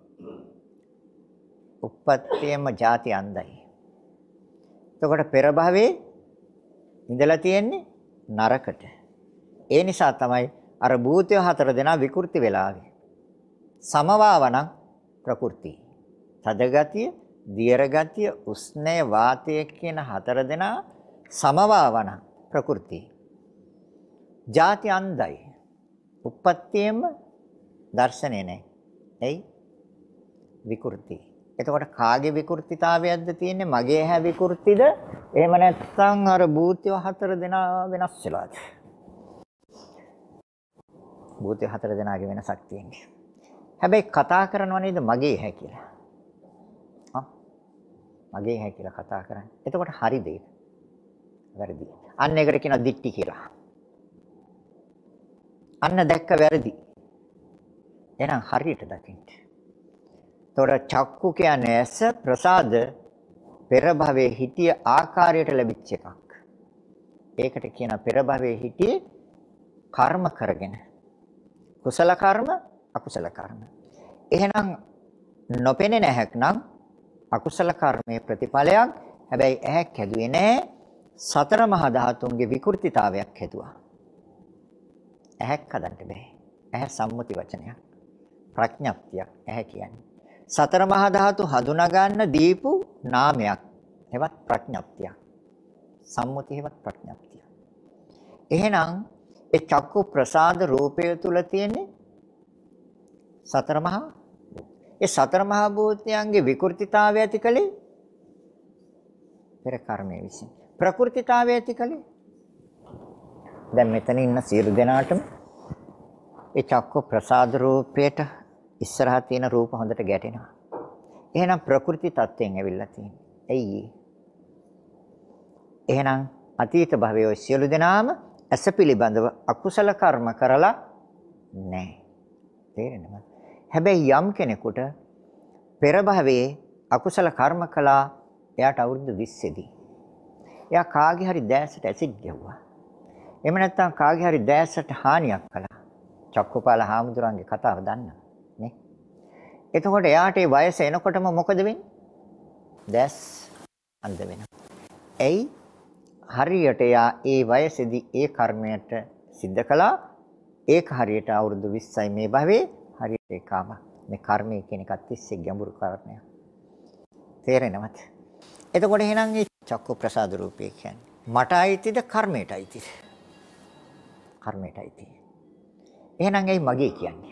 උප්පත්තියම ಜಾති අන්දයි. එතකොට පෙර භවයේ ඉඳලා තියෙන්නේ නරකට. ඒ නිසා තමයි අර භූතය හතර දෙනා විකෘති වෙලාවේ. සමවාවනම් ප්‍රකෘති. තද ගතිය, දියර ගතිය, උස්නය, වාතය කියන හතර දෙනා සමවාවනම් ප්‍රකෘති. ಜಾති අන්දයි. උප්පත්තියෙම දර්ශනේ නැහැ. එයි විකෘති. එතකොට කාගේ විකෘතිතාවයක්ද තියෙන්නේ? මගේ හැ විකෘතිද? එහෙම නැත්නම් අර භූතය හතර දෙනා වෙනස් වෙලාද? භූතය හතර දෙනාගේ වෙනසක් තියෙන්නේ. හැබැයි කතා කරනව නේද මගේ හැ කියලා. මගේ හැ කියලා කතා කරන්නේ. එතකොට හරිද ඒක? වැරදි. අන්න ඒකට කියනවා දික්ටි කියලා. අන්න දැක්ක වැරදි. එහෙනම් හරියට දකින්න. තොර චක්කු කියන්නේ ඇස, ප්‍රසාද පෙර භවයේ හිටිය ආකාරයට ලැබිච්ච එකක්. ඒකට කියන පෙර භවයේ හිටියේ කර්ම කරගෙන. කුසල කර්ම, අකුසල කර්ම. එහෙනම් නොපෙනෙන ඇහැක් නම් අකුසල කර්මයේ ප්‍රතිඵලයක්. හැබැයි ඇහැක් හැදුවේ නැහැ. සතර මහා ධාතුන්ගේ විකෘතිතාවයක් හැදුවා. ඇහැක් හදන්න බෑ. ඇහැ සම්මුති වචනයක්. ප්‍රඥප්තියක් ඇහැ කියන්නේ. සතර මහා ධාතු හඳුනා ගන්න දීපු නාමයක්. ඒවත් ප්‍රඥප්තියක්. සම්මුති හේවත් ප්‍රඥප්තිය. එහෙනම් ඒ චක්කු ප්‍රසාද රූපය තුල තියෙන්නේ සතර මහා. ඒ සතර මහා භූතයන්ගේ විකෘතිතාවය ඇති කලේ පෙර කර්මයේ විසින්. ප්‍රකෘතිතාවය ඇති කලේ දැන් මෙතන ඉන්න සියලු දෙනාටම ඒ චක්කු ප්‍රසාද රූපයට ඉස්සරහා තියෙන රූප හොඳට ගැටෙනවා. එහෙනම් ප්‍රකෘති තත්ත්වයෙන් ඇවිල්ලා තියෙන්නේ. ඇයි? එහෙනම් අතීත භවයේ ඔය සියලු දෙනාම ඇස පිළිබඳව අකුසල කර්ම කරලා නැහැ. තේරෙනවද? හැබැයි යම් කෙනෙකුට පෙර භවයේ අකුසල කර්ම කළා එයාට අවුරුදු 20 දී. එයා කාගේ හරි දැසට ඇසිඩ් ගැහුවා. එහෙම නැත්නම් කාගේ හරි දැසට හානියක් කළා. චක්කපාල හාමුදුරන්ගේ කතාව දන්නා නේ. එතකොට එයාට ඒ වයස එනකොටම මොකද වෙන්නේ? දැස් අන්ධ වෙනවා. එයි හරියට එයා ඒ වයසේදී ඒ කර්මයට සිද්ධ කළා. ඒක හරියට අවුරුදු 20යි මේ භවයේ හරියට ඒකම මේ කර්මය කියන එකත් තිස්සේ ගැඹුරු කර්මයක්. තේරෙනවද? එතකොට එහෙනම් මේ චක්කු ප්‍රසාද රූපේ කියන්නේ මට අයිතිද කර්මයට අයිතිද? කර්මයට අයිති. එහෙනම් ඇයි මගේ කියන්නේ?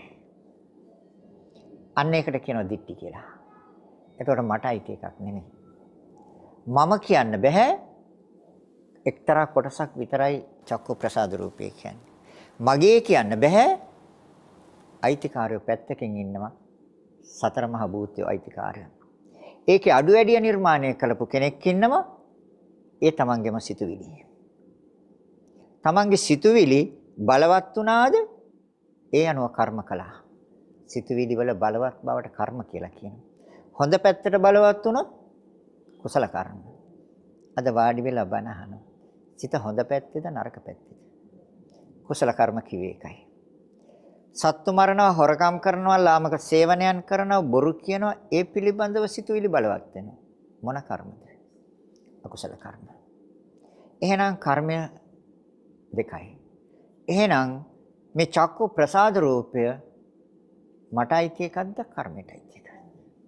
අන්න ඒකට කියනවා දික්ටි කියලා. එතකොට මට අයිති එකක් නෙමෙයි. මම කියන්න බෑ. එක්තරා කොටසක් විතරයි චක්කු ප්‍රසාද රූපේ කියන්නේ. මගේ කියන්න බෑ. අයිතිකාරයෝ පැත්තකින් ඉන්නවා. සතර මහා භූතයෝ අයිතිකාරයෝ. ඒකේ අඩු වැඩි නිර්මාණය කළපු කෙනෙක් ඉන්නවා. ඒ තමන්ගේම සිතුවිලි. තමන්ගේ සිතුවිලි බලවත් වුණාද? ඒ අනුව කර්ම කළා. සිතුවිලි වල බලවත් බවට කර්ම කියලා කියනවා. හොඳ පැත්තට බලවත් වුණොත් කුසල කර්ම. අද වාඩි වෙලා බණ අහනවා. සිත හොඳ පැත්තේද නරක පැත්තේද? කුසල කර්ම කිව්වේ ඒකයි. සත්තු මරනවා, හොරකම් කරනවා, ලාමක සේවනයන් කරනවා, බොරු කියනවා, ඒ පිළිබඳව සිතුවිලි බලවත් වෙනවා. මොන කර්මද? අකුසල කර්ම. එහෙනම් කර්මය දෙකයි. එහෙනම් මේ චක්කු ප්‍රසාද රූපය මට අයිති එකක්ද කර්මයට අයිති එකක්ද?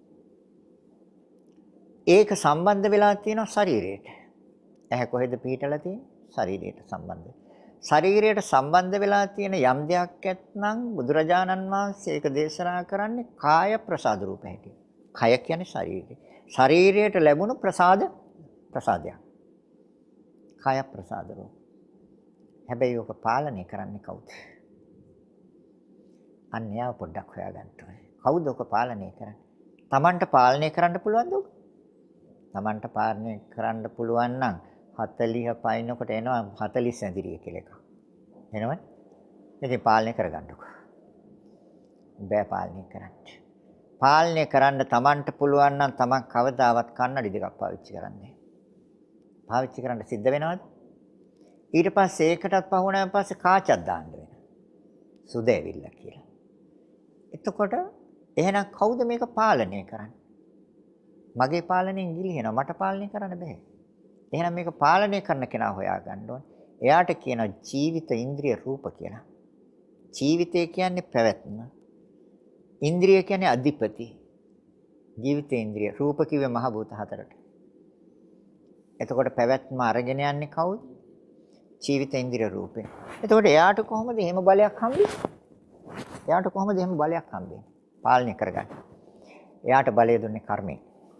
ඒක සම්බන්ධ වෙලා තියෙනවා ශරීරයට. ඇහැ කොහෙද පිහිටලා තියෙන්නේ? ශරීරයට සම්බන්ධ. ශරීරයට සම්බන්ධ වෙලා තියෙන යම් දෙයක් ඇත්නම් බුදුරජාණන් වහන්සේ ඒක දේශනා කරන්නේ කාය ප්‍රසාද රූප හැටියට. කය කියන්නේ ශරීරය. ශරීරයට ලැබුණු ප්‍රසාදයක්. කාය ප්‍රසාද රූප. හැබැයි ඔක පාලනය කරන්නේ කවුද? අන්න යාව පොඩ්ඩක් හොයාගන්න ඕනේ. කවුද ඔක පාලනය කරන්නේ? Tamanට පාලනය කරන්න පුළුවන්ද ඔක? Tamanට පාලනය කරන්න පුළුවන් නම් 40 පයින්නකොට එනවා 40 සැඳිරිය කියලා එකක්. එනවනේ. ඉතින් පාලනය කරගන්නකො. බෑ පාලනය කරන්න. පාලනය කරන්න Tamanට පුළුවන් නම් Taman කවදාවත් කන්නඩි දෙකක් පාවිච්චි කරන්නේ. පාවිච්චි කරන්න සිද්ධ වෙනවද? ඊට පස්සේ ඒකටත් පහ වුණාන් පස්සේ කාචක් දාන්න වෙනවා. සුද ඇවිල්ලා කියලා. එතකොට එහෙනම් කවුද මේක පාලනය කරන්නේ? මගේ පාලනයෙන් ගිලිහෙනවා. මට පාලනය කරන්න බෑ. එහෙනම් මේක පාලනය කරන කෙනා හොයා ගන්න ඕනේ. එයාට කියනවා ජීවිත ඉන්ද්‍රිය රූප කියලා. ජීවිතය කියන්නේ පැවැත්ම. ඉන්ද්‍රිය කියන්නේ අධිපති. ජීවිත ඉන්ද්‍රිය රූප කිව්වේ මහ භූත හතරට. එතකොට පැවැත්ම අරගෙන යන්නේ කවුද? ජීවිත ඉන්ද්‍රිය රූපේ. එතකොට එයාට කොහොමද එහෙම බලයක් හම්බෙන්නේ? එයාට කොහොමද එහෙම බලයක් හම්බෙන්නේ? පාලනය කරගන්න. එයාට බලය දුන්නේ කර්මය.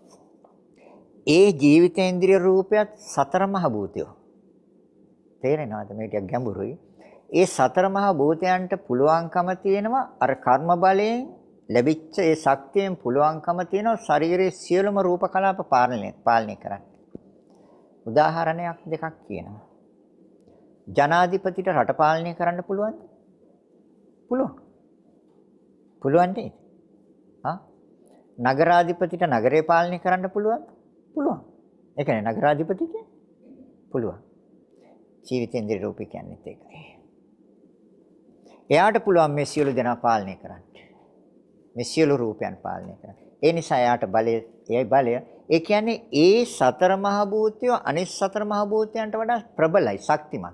ඒ ජීවිතේන්ද්‍රිය රූපයත් සතර මහ භූතයෝ. තේරෙනවද මේ ටික ගැඹුරුයි. ඒ සතර මහ භූතයන්ට පුළුවන්කම තියෙනවා අර කර්ම බලයෙන් ලැබිච්ච ඒ ශක්තියෙන් පුළුවන්කම තියෙනවා ශරීරයේ සියලුම රූප කලාප පාලනය කරන්න. උදාහරණයක් දෙකක් කියනවා. ජනාධිපතිට රට පාලනය කරන්න පුළුවන්ද? පුළුවන්. පුළුවන් නේද? හා? නගරාධිපතිට නගරය පාලනය කරන්න පුළුවන්ද? පුළුවන්. ඒ කියන්නේ නගරාධිපති කියන්නේ පුළුවන්. ජීවිතේන්ද්‍රිය රූපේ කියන්නේත් ඒකයි. එයාට පුළුවන් මේ සියලු දෙනා පාලනය කරන්න. මේ සියලු රූපයන් පාලනය කරන්න. ඒ නිසා එයාට බලය ඒ කියන්නේ ඒ සතර මහ භූතය අනිත් සතර මහ භූතයන්ට වඩා ප්‍රබලයි, ශක්තිමත්.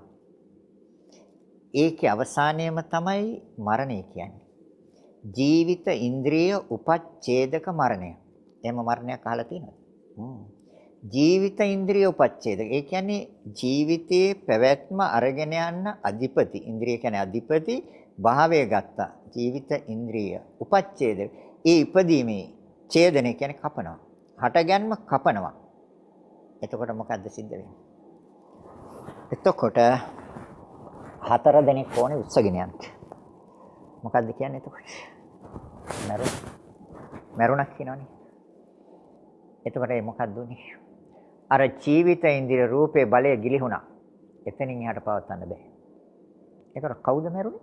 ඒකේ අවසානයම තමයි මරණය කියන්නේ. ජීවිත ඉන්ද්‍රිය උපච්ඡේදක මරණය. එහෙම මරණයක් අහලා තියෙනවද? ජීවිත ඉන්ද්‍රිය උපච්ඡේදක. ඒ කියන්නේ ජීවිතයේ පැවැත්ම අරගෙන යන අධිපති. ඉන්ද්‍රිය කියන්නේ අධිපති භාවය ගත්තා. ජීවිත ඉන්ද්‍රිය උපච්ඡේදක. ඒ ඉපදීමේ ඡේදනය කියන්නේ කපනවා. හටගන්ම කපනවා. එතකොට මොකද්ද සිද්ධ වෙන්නේ? එතකොට හතර දෙනෙක් ඕනේ උස්සගෙන යන්න. මොකද්ද කියන්නේ එතකොට? මරුණක් කියනවනේ. එතකොට මොකක්ද උනේ? අර ජීවිත ඉන්ද්‍රිය රූපේ බලය ගිලිහුණා. එතනින් එහාට පවත්වන්න බෑ. ඒතර කවුද මරුනේ?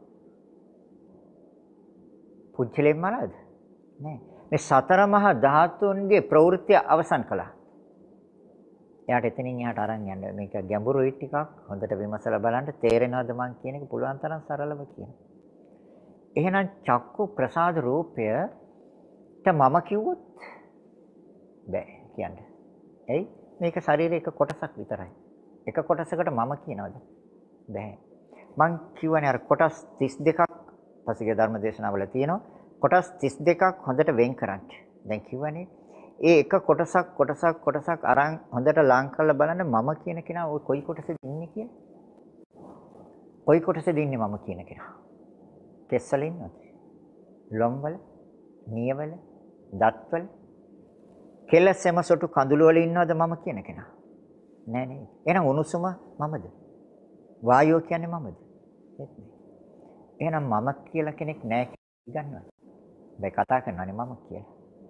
පුච්චලෙන් මරාද? නෑ. මේ සතර මහා ධාතුන්ගේ ප්‍රවෘත්ති අවසන් කළා. එයාට එතනින් එහාට අරන් යන්න. මේක ගැඹුරුයි ටිකක්. හොඳට විමසලා බලන්න තේරෙනවද මං කියන එක පුළුවන් තරම් සරලව කියන. එහෙනම් චක්කු ප්‍රසාද රූපයට මම කිව්වොත් බෑ කියන්න. එයි මේක ශරීරයේ එක කොටසක් විතරයි. එක කොටසකට මම කියනවද? බෑ. මං කියවනේ අර කොටස් 32ක් පසුගිය ධර්ම දේශනාවල තියෙනවා. කොටස් 32ක් හොඳට වෙන් කරන්න. දැන් කියවනේ ඒ එක කොටසක් අරන් හොඳට ලං කරලා බලන්න මම කියන කෙනා ওই කොයි කොටසෙද ඉන්නේ කියලා. කොයි කොටසෙද ඉන්නේ මම කියන කෙනා? කෙස්වල ඉන්නවද? ලොම්වල, නියවල, දත්වල, කෙලසෙම සොටු කඳුළු වල ඉන්නවද මම කියන කෙනා? නෑ නේද? එහෙනම් උණුසුම මමද? වායුව කියන්නේ මමද? එහෙනම් මම කියලා කෙනෙක් නෑ ගන්නවද? බෑ කතා කරනවානේ මම කියලා.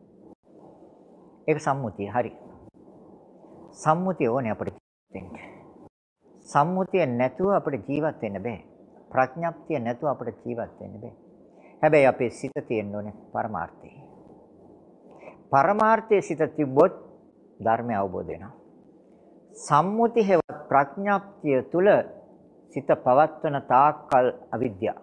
ඒක සම්මුතිය හරි. සම්මුතිය ඕනේ අපිට දෙන්න. සම්මුතිය නැතුව අපිට ජීවත් වෙන්න බෑ. ප්‍රඥප්තිය නැතුව අපිට ජීවත් වෙන්න බෑ. හැබැයි අපේ සිත තියෙන්න ඕනේ පරමාර්ථය. පරමාර්ථයේ සිත තිබ්බොත් ධර්මය අවබෝධ වෙනවා. සම්මුති හේවත් ප්‍රඥප්තිය තුල සිත පවත්වන තාක්කල් අවිද්‍යාව.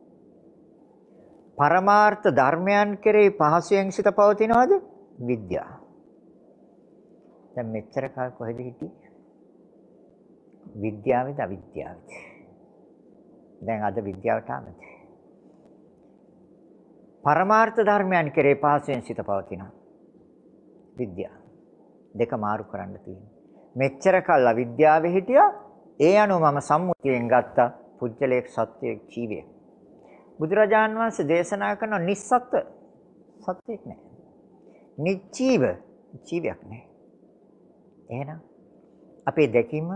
පරමාර්ථ ධර්මයන් කෙරෙහි පහසුවෙන් සිත පවතිනවද? විද්‍යාව. දැන් මෙච්චර කාල කොහෙද හිටියේ? විද්‍යාවේද අවිද්‍යාවේද? දැන් අද විද්‍යාවට ආමද? පරමාර්ථ ධර්මයන් කෙරේ පහසෙන් සිත පවතිනවා. විද්‍යාව. දෙක මාරු කරන්න තියෙනවා. මෙච්චර කල් අවිද්‍යාවේ හිටියා. ඒ අනුව මම සම්මුතියෙන් ගත්ත පුජ්‍යලේක් සත්‍යයක් ජීවය. බුදුරජාන් වහන්සේ දේශනා කරන නිස්සත්ත්ව සත්‍යයක් නෑ. නිජීව ජීවයක් නෑ. එහෙනම් අපේ දැකීම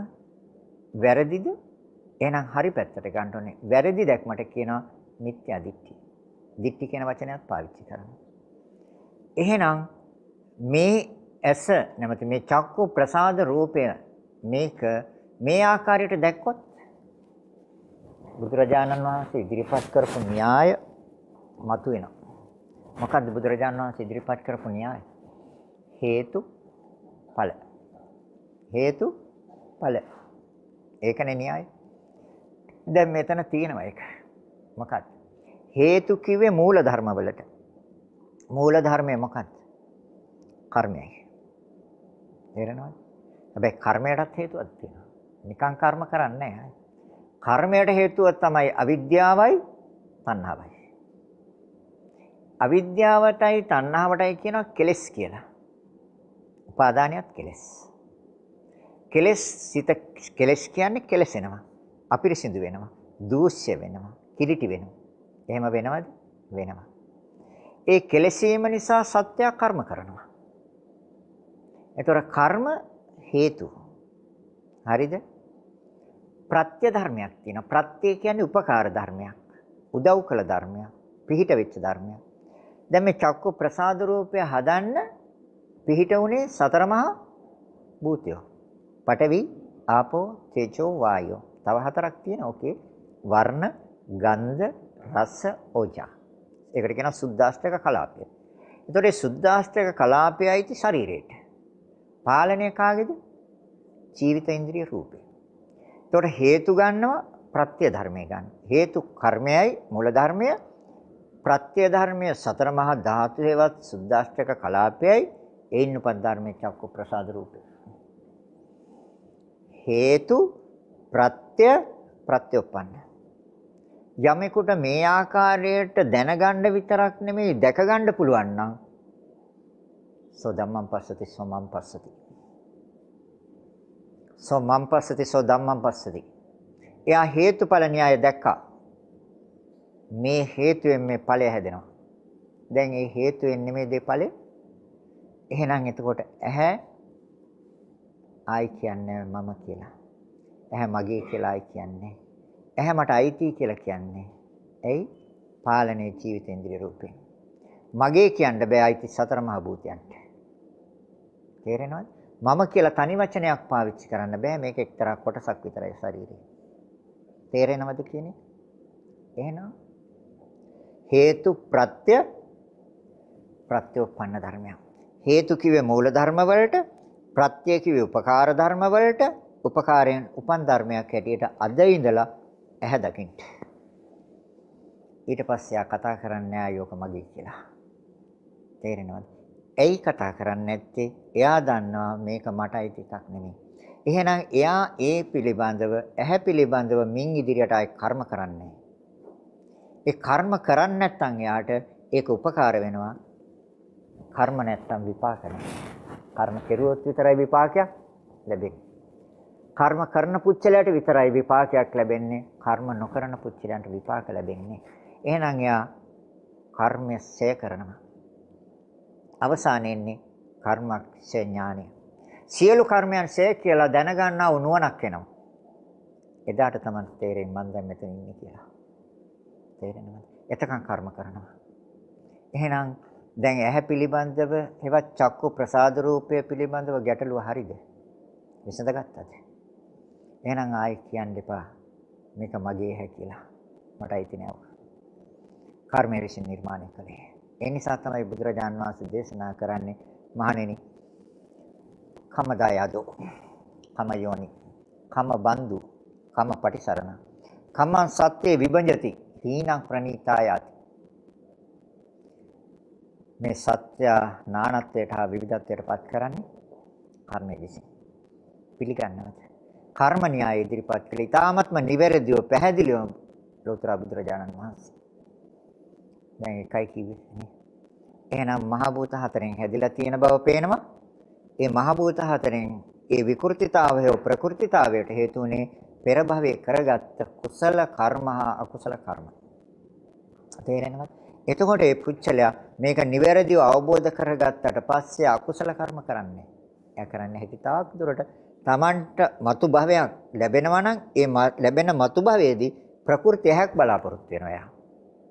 වැරදිද? එහෙනම් හරි පැත්තට ගන්න ඕනේ. වැරදි දැක්මට කියනවා මිත්‍යා දිට්ඨිය. දිට්ඨි කියන වචනයත් පාවිච්චි කරනවා. එහෙනම් මේ ඇස නැමැති මේ චක්කු ප්‍රසාද රූපය මේක මේ ආකාරයට දැක්කොත් බුදුරජාණන් වහන්සේ ඉදිරිපත් කරපු න්‍යාය මතුවෙනවා. මොකද්ද බුදුරජාණන් වහන්සේ ඉදිරිපත් කරපු න්‍යාය? හේතු ඵල. හේතු ඵල. ඒකනේ න්‍යාය. දැන් මෙතන තියෙනවා ඒක. මොකක්ද? හේතු කිව්වේ මූල ධර්මවලට. මූල ධර්මය මොකක්ද? කර්මයයි. තේරෙනවද? හැබැයි කර්මයටත් හේතුවක් තියෙනවා. නිකං කර්ම කරන්නේ නැහැ. කර්මයට හේතුව තමයි අවිද්‍යාවයි තණ්හාවයි. අවිද්‍යාවටයි තණ්හාවටයි කියනවා කෙලෙස් කියලා. උපාදානියත් කෙලෙස්. කෙලෙස් සිත කෙලෙස් කියන්නේ කෙලසෙනවා. අපිරිසිදු වෙනවා. දූෂ්‍ය වෙනවා. කිලිටි වෙනවා. එහෙම වෙනවද? වෙනවා. ඒ කෙලසීම නිසා සත්‍ය කර්ම කරනවා. එතකොට කර්ම හේතු. හරිද? ප්‍රත්‍ය ධර්මයක් තියෙනවා. ප්‍රත්‍ය කියන්නේ උපකාර ධර්මයක්. උදව් කළ ධර්මයක්. පිහිට වෙච්ච ධර්මයක්. දැන් මේ චක්කු ප්‍රසාද රූපය හදන්න පිහිට උනේ සතර මහා භූතයෝ. පඨවි, ආපෝ, තේජෝ, වායෝ. තව හතරක් තියෙනවා. ඕකේ. වර්ණ, ගන්ධ, රස, ඕජා. ඒකට කියනවා සුද්දාෂ්ටක කලාපය. එතකොට මේ සුද්දාෂ්ටක කලාපයයි ශරීරයට. පාලනය කාගේද? ජීවිත ඉන්ද්‍රිය රූපේ. එතකොට හේතු ගන්නවා ප්‍රත්‍ය ධර්මය ගන්න. හේතු කර්මයයි මූල ධර්මය. ප්‍රත්‍ය ධර්මය සතර මහා ධාතු හේවත් සුද්දාෂ්ටක කලාපයයි ඒින් උපත් ධර්මයේ චක්කු ප්‍රසාද රූපය. හේතු ප්‍රත්‍ය ප්‍රත්‍යඋපන්න. යමෙකුට මේ ආකාරයට දැනගන්න විතරක් නෙමෙයි දැක ගන්න පුළුවන් නම් සෝ ධම්මං පස්සති සෝ මං පස්සති. සෝ මං පස්සති සෝ ධම්මං පස්සති. එයා හේතුඵල න්‍යාය දැක්කා. මේ හේතුවෙන් මේ ඵලය හැදෙනවා. දැන් මේ හේතුවෙන් නෙමෙයි දෙ ඵලය. එහෙනම් එතකොට ඇහැ ආයි කියන්නේ මම කියලා. ඇහැ මගේ කියලා ආයි කියන්නේ. ඇහැ මට අයිති කියලා කියන්නේ. එයි පාලනයේ ජීවිතේන්ද්‍රිය රූපේ. මගේ කියන්න බෑ අයිති සතර මහා භූතයන්ට. තේරෙනවද? මම කියලා තනි වචනයක් පාවිච්චි කරන්න බෑ. මේක එක්තරා කොටසක් විතරයි ශරීරේ. තේරෙනවද කියන්නේ? එහෙනම් හේතු ප්‍රත්‍ය ප්‍රත්‍යෝපන්න ධර්මයක්. හේතු කිව්වේ මූල ධර්ම වලට, ප්‍රත්‍ය කිව්වේ උපකාර ධර්ම වලට, උපකාරයෙන් උපන් ධර්මයක් හැටියට අද ඉඳලා ඇහැ දකින්න. ඊට පස්සේ ආ කතා කරන්නේ ආයෝක මගේ කියලා. තේරෙනවද? ඇයි කතා කරන්නේ නැත්තේ? එයා දන්නවා මේක මට අයිති එකක් නෙමෙයි. එහෙනම් එයා ඒ පිළිබඳව ඇහැ පිළිබඳව මින් ඉදිරියට ආයි කර්ම කරන්නේ. ඒ කර්ම කරන්නේ නැත්නම් එයාට ඒක උපකාර වෙනවා. කර්ම නැත්නම් විපාක නැහැ. කර්ම කෙරුවොත් විතරයි විපාකයක් ලැබෙන්නේ. කර්ම කරන පුච්චලයට විතරයි විපාකයක් ලැබෙන්නේ. කර්ම නොකරන පුච්චලයන්ට විපාක ලැබෙන්නේ. එහෙනම් එයා කර්මය ඡය කරනවා. අවසානයේන්නේ කර්මක්ෂය ඥානය. සියලු කර්මයන් ඡය කියලා දැනගන්නා වූ නුවණක් එනවා. එදාට තමයි තේරෙන්නේ මම දැන් මෙතන ඉන්නේ කියලා. තේරෙනවද? එතකන් කර්ම කරනවා. එහෙනම් දැන් ඇහැ පිළිබඳව හෙවත් චක්කු ප්‍රසාද රූපය පිළිබඳව ගැටලුව හරිද? විසඳගත්තද? එහෙනම් ආයි කියන්න එපා මේක මගේ ඇහැ කියලා. මට අයිති නෑ. කර්මය විසින් නිර්මාණය කළේ. ඒ නිසා තමයි බුදුරජාන් වහන්සේ දේශනා කරන්නේ මහණෙනි කම දායදෝ කම යෝනි කම බන්දු කම පටිසරණ කමං සත්‍යේ විභජති හීනං ප්‍රණීතායති. මේ සත්‍ය නානත්වයට හා විවිධත්වයට පත් කරන්නේ කර්මය විසින්. පිළිගන්නවද? කර්ම න්‍යාය ඉදිරිපත් කළේ ඊ타ත්ම නිවැරදිව පැහැදිලිව ලෝතර බුදුරජාණන් වහන්සේ. දැන් එකයි කිව්වේ නේ. එහෙනම් මහ භූත හතරෙන් හැදිලා තියෙන බව පේනවා. ඒ මහ භූත හතරෙන් ඒ විකෘතිතාවය ප්‍රකෘතිතාවයට හේතු වුණේ පෙර භවයේ කරගත්ත කුසල කර්ම හා අකුසල කර්ම. තේරෙනවද? එතකොට මේ පුච්චලයා මේක නිවැරදිව අවබෝධ කරගත්තට පස්සේ අකුසල කර්ම කරන්නේ. එයා කරන්නේ හිතාක් දුරට Tamanට මතු භවයක් ලැබෙනවා නම් ඒ ලැබෙන මතු භවයේදී ප්‍රකෘති ඇහැක් බලාපොරොත්තු වෙනවා එයා.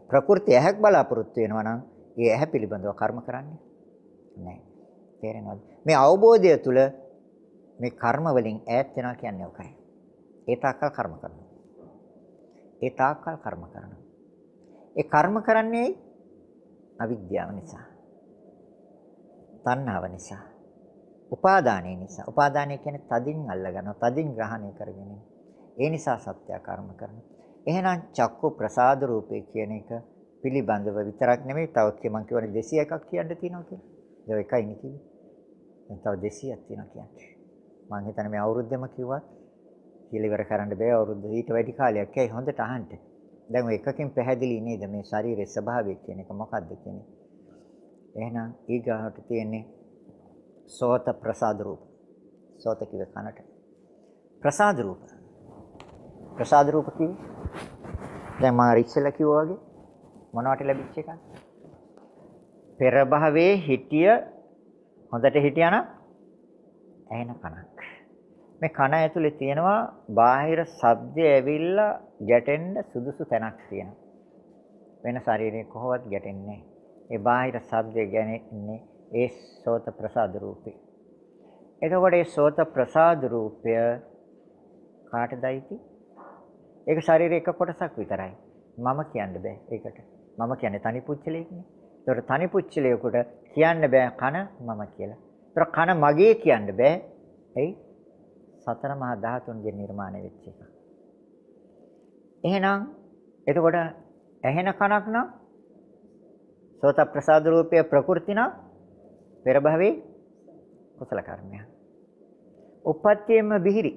ප්‍රകෘති ඇහැක් බලාපොරොත්තු වෙනවා නම් ඒ ඇහැ පිළිබඳව කර්ම කරන්නේ නැහැ. තේරෙනවද? මේ අවබෝධය තුළ මේ කර්ම වලින් ඈත් වෙනවා කියන්නේ ඔකයි. ඒ තාක්කල් කර්ම කරනවා. ඒ තාක්කල් කර්ම කරනවා. ඒ කර්ම කරන්නේ අවිද්‍යාව නිසා. තණ්හාව නිසා. උපාදානය නිසා. උපාදානය කියන්නේ තදින් අල්ලගන්නවා, තදින් ග්‍රහණය කරගෙන. ඒ නිසා සත්‍ය කර්ම කරනවා. එහෙනම් චක්කු ප්‍රසාද රූපේ කියන එක පිළිබඳව විතරක් නෙමෙයි තව මම කියවනේ 201ක් කියන්න තියෙනවා කියලා. ඒක එකයි නේ කිව්වේ. දැන් තව 200ක් තියෙනවා කියන්නේ. මම හිතන්නේ මේ අවුරුද්දෙම කිව්වත් කියලා ඉවර කරන්න බෑ අවුරුද්ද ඊට වැඩි කාලයක්. ඒයි හොඳට අහන්න. දැන් ඔය එකකින් පැහැදිලි නේද මේ ශරීරයේ ස්වභාවය කියන එක මොකක්ද කියන්නේ. එහෙනම් ඊගාවට තියෙන්නේ සෝත ප්‍රසාද රූප. සෝත කිව්වේ කනට. ප්‍රසාද රූප. ප්‍රසාද රූප කිව්වේ දැන් මම ඉස්සෙල්ලා කිව්වා වගේ මොනවට ලැබිච්ච එකක්ද? පෙර භවයේ හිටිය හොඳට හිටියානම් ඇහෙන කනක්. මේ කන ඇතුලේ තියෙනවා බාහිර ශබ්දය ඇවිල්ලා ගැටෙන්න සුදුසු තැනක් තියෙනවා. වෙන ශරීරේ කොහොමවත් ගැටෙන්නේ නැහැ. ඒ බාහිර ශබ්දය ගැනෙන්නේ ඒ සෝත ප්‍රසාද රූපේ. එතකොට ඒ සෝත ප්‍රසාද රූපය කාටද අයිති? ඒක ශරීරයේ එක කොටසක් විතරයි. මම කියන්න බෑ ඒකට. මම කියන්නේ තනි පුච්චලයක්නේ. ඒතකොට තනි පුච්චලයකට කියන්න බෑ කන මම කියලා. ඒතකොට කන මගේ කියන්න බෑ. එයි සතර මහා ධාතුන්ගේ නිර්මාණය වෙච්ච එක. එහෙනම් එතකොට ඇහෙන කනක් නම් සෝත ප්‍රසාද රූපය ප්‍රකෘති නම් පෙර භවයේ කුසල කර්මය. උපත්තියෙම බිහිරි.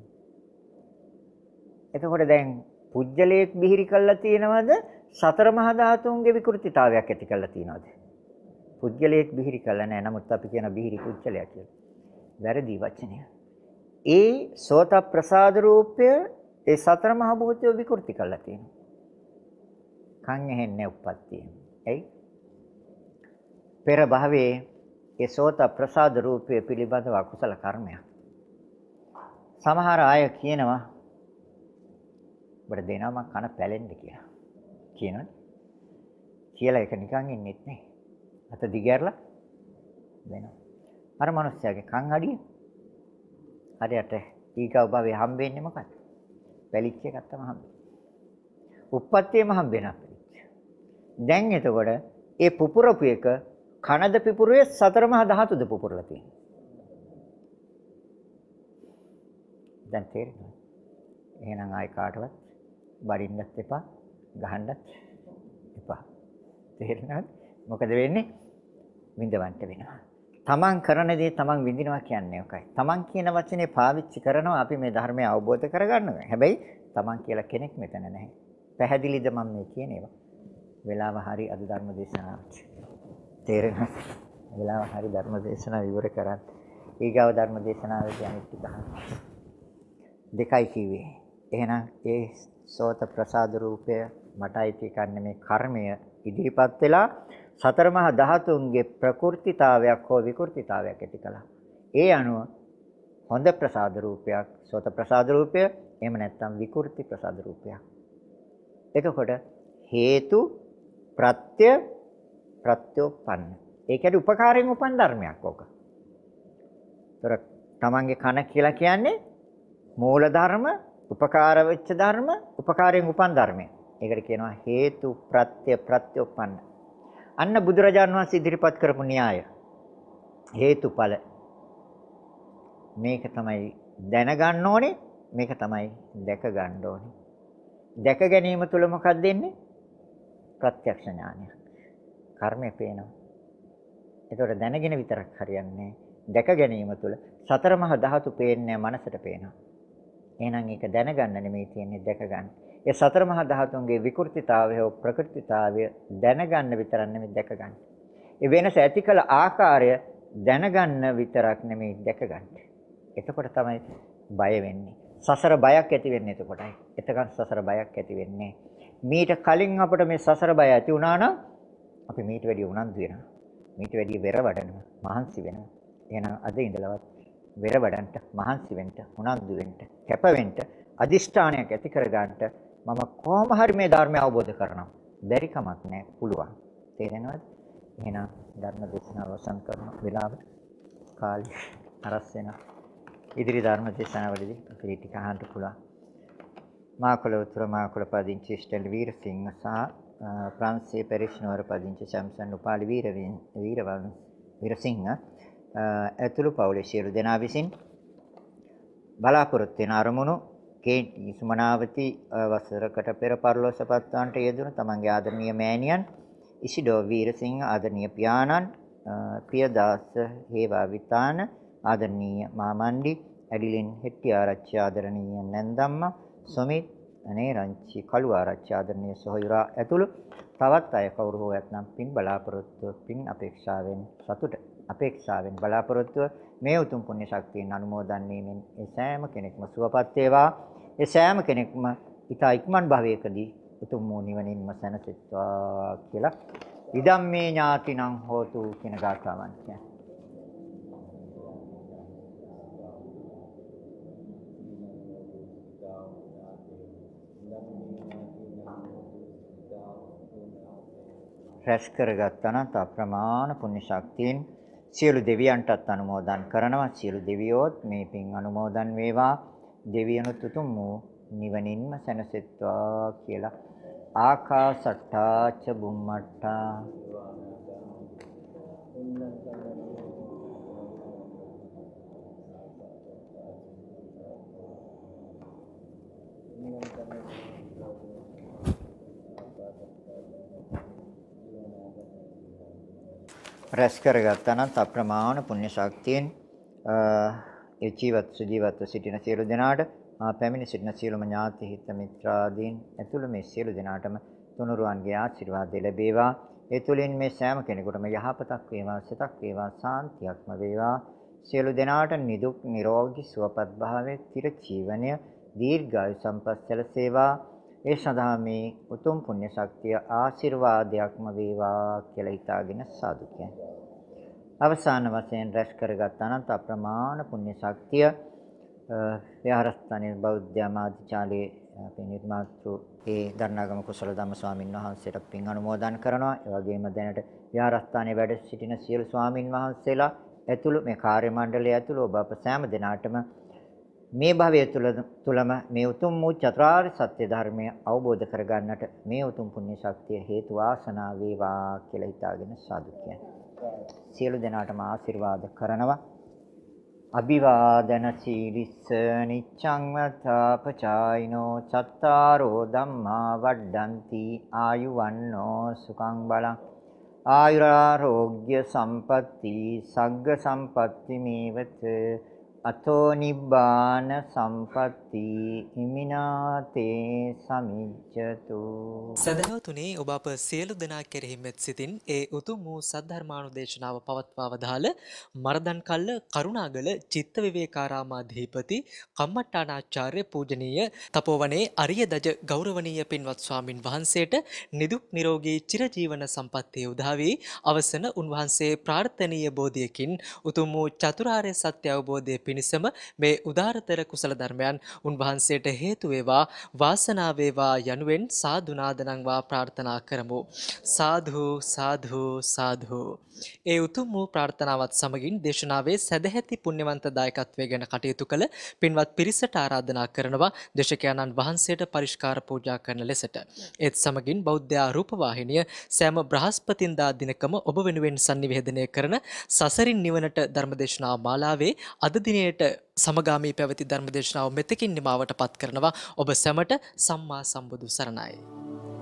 එතකොට දැන් පුජ්‍යලයක් බිහිරි කළා තියෙනවද? සතර මහා ධාතුන්ගේ විකෘතිතාවයක් ඇති කළා තියෙනවද? පුජ්‍යලයක් බිහිරි කළා නැහැ. නමුත් අපි කියන බිහිරි පුජ්‍යලයක් කියලා. වැරදි වචනය. ඒ සෝත ප්‍රසාද රූපය ඒ සතර මහා භූතය විකෘති කළා තියෙනවා. කන් ඇහෙන්නේ උප්පත්තියෙන්. එයි පෙර භවයේ ඒ සෝත ප්‍රසාද රූපය පිළිබඳව අකුසල කර්මයක්. සමහර අය කියනවා ඔබට දෙනවා මං කන පැලෙන්න කියලා. කියනවද? කියලා ඒක නිකන් ඉන්නෙත් නෑ. අත දිගහැරලා දෙනවා. අර මිනිස්සයාගේ කන් අඩිය හරියට ඊගව භවයේ හම්බෙන්නේ මොකක්ද? පැලිච්ච එකක් තමයි හම්බෙන්නේ. උප්පත්තියම හම්බෙනවා පැලිච්ච. දැන් එතකොට ඒ පුපුරපු එක කනද පිපුරුවේ සතර මහා ධාතුද පුපුරලා තියෙන්නේ. දැන් තේරෙනවද? එහෙනම් ආයි කාටවත් බඩින්නත් එපා, ගහන්නත් එපා. තේරෙනවද? මොකද වෙන්නේ? විඳවන්න වෙනවා. තමන් කරන දේ තමන් විඳිනවා කියන්නේ ඔකයි. තමන් කියන වචනේ පාවිච්චි කරනවා අපි මේ ධර්මය අවබෝධ කරගන්නවා. හැබැයි තමන් කියලා කෙනෙක් මෙතන නැහැ. පැහැදිලිද මම මේ කියන ඒවා? වෙලාව හරි අද ධර්ම දේශනාවට. තේරෙනවද? වෙලාව හරි ධර්ම දේශනාව ඉවර කරන්න. ඊගාව ධර්ම දේශනාවේදී අනිත් ටික දෙකයි කිව්වේ. එහෙනම් ඒ සෝත ප්‍රසාද රූපය මට අයිති කන්නේ මේ කර්මය ඉදිරිපත් වෙලා සතර මහා ධාතුන්ගේ ප්‍රකෘතිතාවයක් හෝ විකෘතිතාවයක් ඇති කළා. ඒ අනුව හොඳ ප්‍රසාද රූපයක් සෝත ප්‍රසාද රූපය එහෙම නැත්නම් විකෘති ප්‍රසාද රූපයක්. එතකොට හේතු ප්‍රත්‍ය ප්‍රත්‍යෝපන්න. ඒ කියන්නේ උපකාරයෙන් උපන් ධර්මයක් ඕක. ඒතර තමන්ගේ කන කියලා කියන්නේ මූල ධර්ම, උපකාර වෙච්ච ධර්ම, උපකාරයෙන් උපන් ධර්මය. ඒකට කියනවා හේතු ප්‍රත්‍ය ප්‍රත්‍යෝපන්න. අන්න බුදුරජාණන් වහන්සේ ඉදිරිපත් කරපු න්‍යාය. හේතුඵල. මේක තමයි දැනගන්න ඕනේ, මේක තමයි දැක ගන්න ඕනේ. දැක ගැනීම තුළ මොකක්ද දෙන්නේ? ප්‍රත්‍යක්ෂ ඥානය. කර්මය පේනවා. ඒතකොට දැනගෙන විතරක් හරියන්නේ දැක ගැනීම තුළ සතර මහා ධාතු පේන්නේ මනසට පේනවා. එහෙනම් ඒක දැනගන්න නෙමෙයි තියෙන්නේ දැක ගන්න. ඒ සතර මහා ධාතුන්ගේ විකෘතිතාවය හෝ ප්‍රකෘතිතාවය දැනගන්න විතරක් නෙමෙයි දැක ගන්න. ඒ වෙනස ඇති කළ ආකාරය දැනගන්න විතරක් නෙමෙයි දැක ගන්න. එතකොට තමයි බය වෙන්නේ. සසර බයක් ඇති වෙන්නේ එතකොටයි. එතකන් සසර බයක් ඇති වෙන්නේ. මීට කලින් අපිට මේ සසර බය ඇති වුණා නම් අපි මීට වැඩිය උනන්දු වෙනවා. මීට වැඩිය වෙර වඩනවා, මහන්සි වෙනවා. එහෙනම් අද ඉඳලවත් වෙර වඩන්න, මහන්සි වෙන්න, උනන්දු වෙන්න, කැප වෙන්න, අදිෂ්ඨානයක් ඇති කර ගන්නට මම කොහොම හරි මේ ධර්මය අවබෝධ කරනවා. බැරි කමක් නැහැ පුළුවන්. තේරෙනවද? එහෙනම් ධර්ම දේශනාව අවසන් කරන වෙලාවට කාලය අරස් වෙනවා. ඉදිරි ධර්ම දේශනාවලදී අපිට ටික අහන්න පුළුවන්. මාකොළ උතුර මාකොළ පදිංචි ස්ටෙල් වීරසිංහ සහ ප්‍රංශයේ පැරිස් නුවර පදිංචි සම්සන් උපාලි වීරසිංහ ඇතුළු පවුලේ සියලු දෙනා විසින් බලාපොරොත්තු වෙන අරමුණු කේටි සුමනාවති වසරකට පෙර පරලෝසපත් වන්ට යෙදුණු තමන්ගේ ආදරණීය මෑණියන් ඉසිඩෝ වීරසිංහ ආදරණීය පියාණන් පියදාස හේවා විතාන ආදරණීය මාමණ්ඩි ඇඩිලින් හෙට්ටිආරච්චි ආදරණීය නැන්දම්මා සොමිත් අනේරංචි කළු ආරච්චි ආදරණීය සොහොයුරා ඇතුළු තවත් අය කවුරු හෝ ඇතනම් පින් බලාපොරොත්තු පින් අපේක්ෂාවෙන් බලාපොරොත්තු මේ උතුම් පුණ්‍ය ශක්තියෙන් අනුමෝදන් වීමෙන් ඒ සෑම කෙනෙක්ම සුවපත් වේවා. ඒ සෑම කෙනෙක්ම ඊතා ඉක්මන් භවයකදී උතුම් වූ නිවනින්ම සැනසෙත්වා කියලා ඉදම්මේ ඥාතිනම් හෝතු කියන ගාථාවන් කියන්නේ. රැස් කරගත්තා නම් අප්‍රමාණ පුණ්‍ය ශක්තියෙන් සියලු දෙවියන්ටත් අනුමෝදන් කරනවා. සියලු දෙවියෝත් මේ පින් අනුමෝදන් වේවා. දෙවියනුත් උතුම් වූ නිවනින්ම සැනසෙත්වා කියලා ආකාසට්ටා ච බුම්මට්ටා රැස් කරගත්තා නම් අප්‍රමාණ පුණ්‍ය ශක්තියෙන් ඒ ජීවත්ව සිටින සියලු දෙනාට පැමිණ සිටින සියලුම ඥාති හිත මිත්‍රාදීන් ඇතුළු මේ සියලු දෙනාටම තුනුරුවන්ගේ ආශිර්වාදය ලැබේවා. ඒ තුලින් මේ සෑම කෙනෙකුටම යහපතක් වේවා, සිතක් වේවා, සාන්තියක්ම වේවා. සියලු දෙනාට නිදුක් නිරෝගී සුවපත් භාවයේ චිර ජීවනය දීර්ඝායු සම්පත් සැලසේවා. ඒ සඳහා මේ උතුම් පුණ්‍ය ශක්තිය ආශිර්වාදයක්ම වේවා කියලා හිතාගෙන සාදු කියන්නේ. අවසාන වශයෙන් රැස් කරගත්තා නම් අප්‍රමාණ පුණ්‍ය ශක්තිය විහාරස්ථානයේ බෞද්ධ ආමාත්‍යාලයේ අපේ නිර්මාතෘ ඒ දරණාගම කුසල ධම්ම ස්වාමින් වහන්සේට පින් අනුමෝදන් කරනවා. ඒ වගේම දැනට විහාරස්ථානයේ වැඩ සිටින සියලු ස්වාමින් වහන්සේලා ඇතුළු මේ කාර්ය මණ්ඩලය ඇතුළු ඔබ අප සෑම දෙනාටම මේ භවය තුලම මේ උතුම් වූ චතුරාර්ය සත්‍ය ධර්මය අවබෝධ කරගන්නට මේ උතුම් පුණ්‍ය ශක්තිය හේතු වාසනා වේවා කියලා හිතාගෙන සාදු කියන්නේ. සියලු දෙනාටම ආශිර්වාද කරනවා. අභිවාදන සීලිස්ස නිච්ඡං වතාපචායිනෝ චත්තාරෝ ධම්මා වඩ්ඩಂತಿ ආයුවන්නෝ සුඛං බලං ආයුරාෝග්‍ය සම්පatti සග්ග සම්පatti මේවත අතෝ නිබ්බාන සම්පatti හිමිනාතේ සමිජ්ජතු. සදහවතුනි, ඔබ අප සියලු දෙනා කෙරෙහි මෙත් සිතින් ඒ උතුම් වූ සද්ධර්මානුදේශනාව පවත්වා වදාළ මරදන් කල්ල කරුණාගල චිත්ත විවේකාරාමාධිපති කම්මට්ටානාචාර්ය පූජනීය තපෝවනේ අරිය දජ ගෞරවනීය පින්වත් ස්වාමින් වහන්සේට නිදුක් නිරෝගී චිරජීවන සම්පන්නිය උදා වී අවසන උන්වහන්සේ ප්‍රාර්ථනීය බෝධියකින් උතුම් වූ චතුරාර්ය සත්‍ය අවබෝධය පිණිසම මේ උදාරතර කුසල ධර්මයන් උන්වහන්සේට හේතු වේවා, වාසනාව වේවා යනුවෙන් සාදු නාදනංවා ප්‍රාර්ථනා කරමු. සාදු සාදු සාදු. ඒ උතුම් වූ ප්‍රාර්ථනාවත් සමගින් දේශනාවේ සදැහැති පුණ්‍යවන්ත දායකත්වයේ ගැන කටයුතු කළ පින්වත් පිරිසට ආරාධනා කරනවා දේශකයන්න් වහන්සේට පරිස්කාර පූජා කරන ලෙසට. ඒත් සමගින් බෞද්ධ රූප වාහිනිය සෑම බ්‍රහස්පතින්දා දිනකම ඔබ වෙනුවෙන් sannivedanaya කරන සසරින් නිවනට ධර්මදේශනා මාලාවේ අද දිනේට සමගාමී පැවති ධර්මදේශනාව මෙතකින් නිමාවට පත් කරනවා. ඔබ සැමට සම්මා සම්බුදු සරණයි.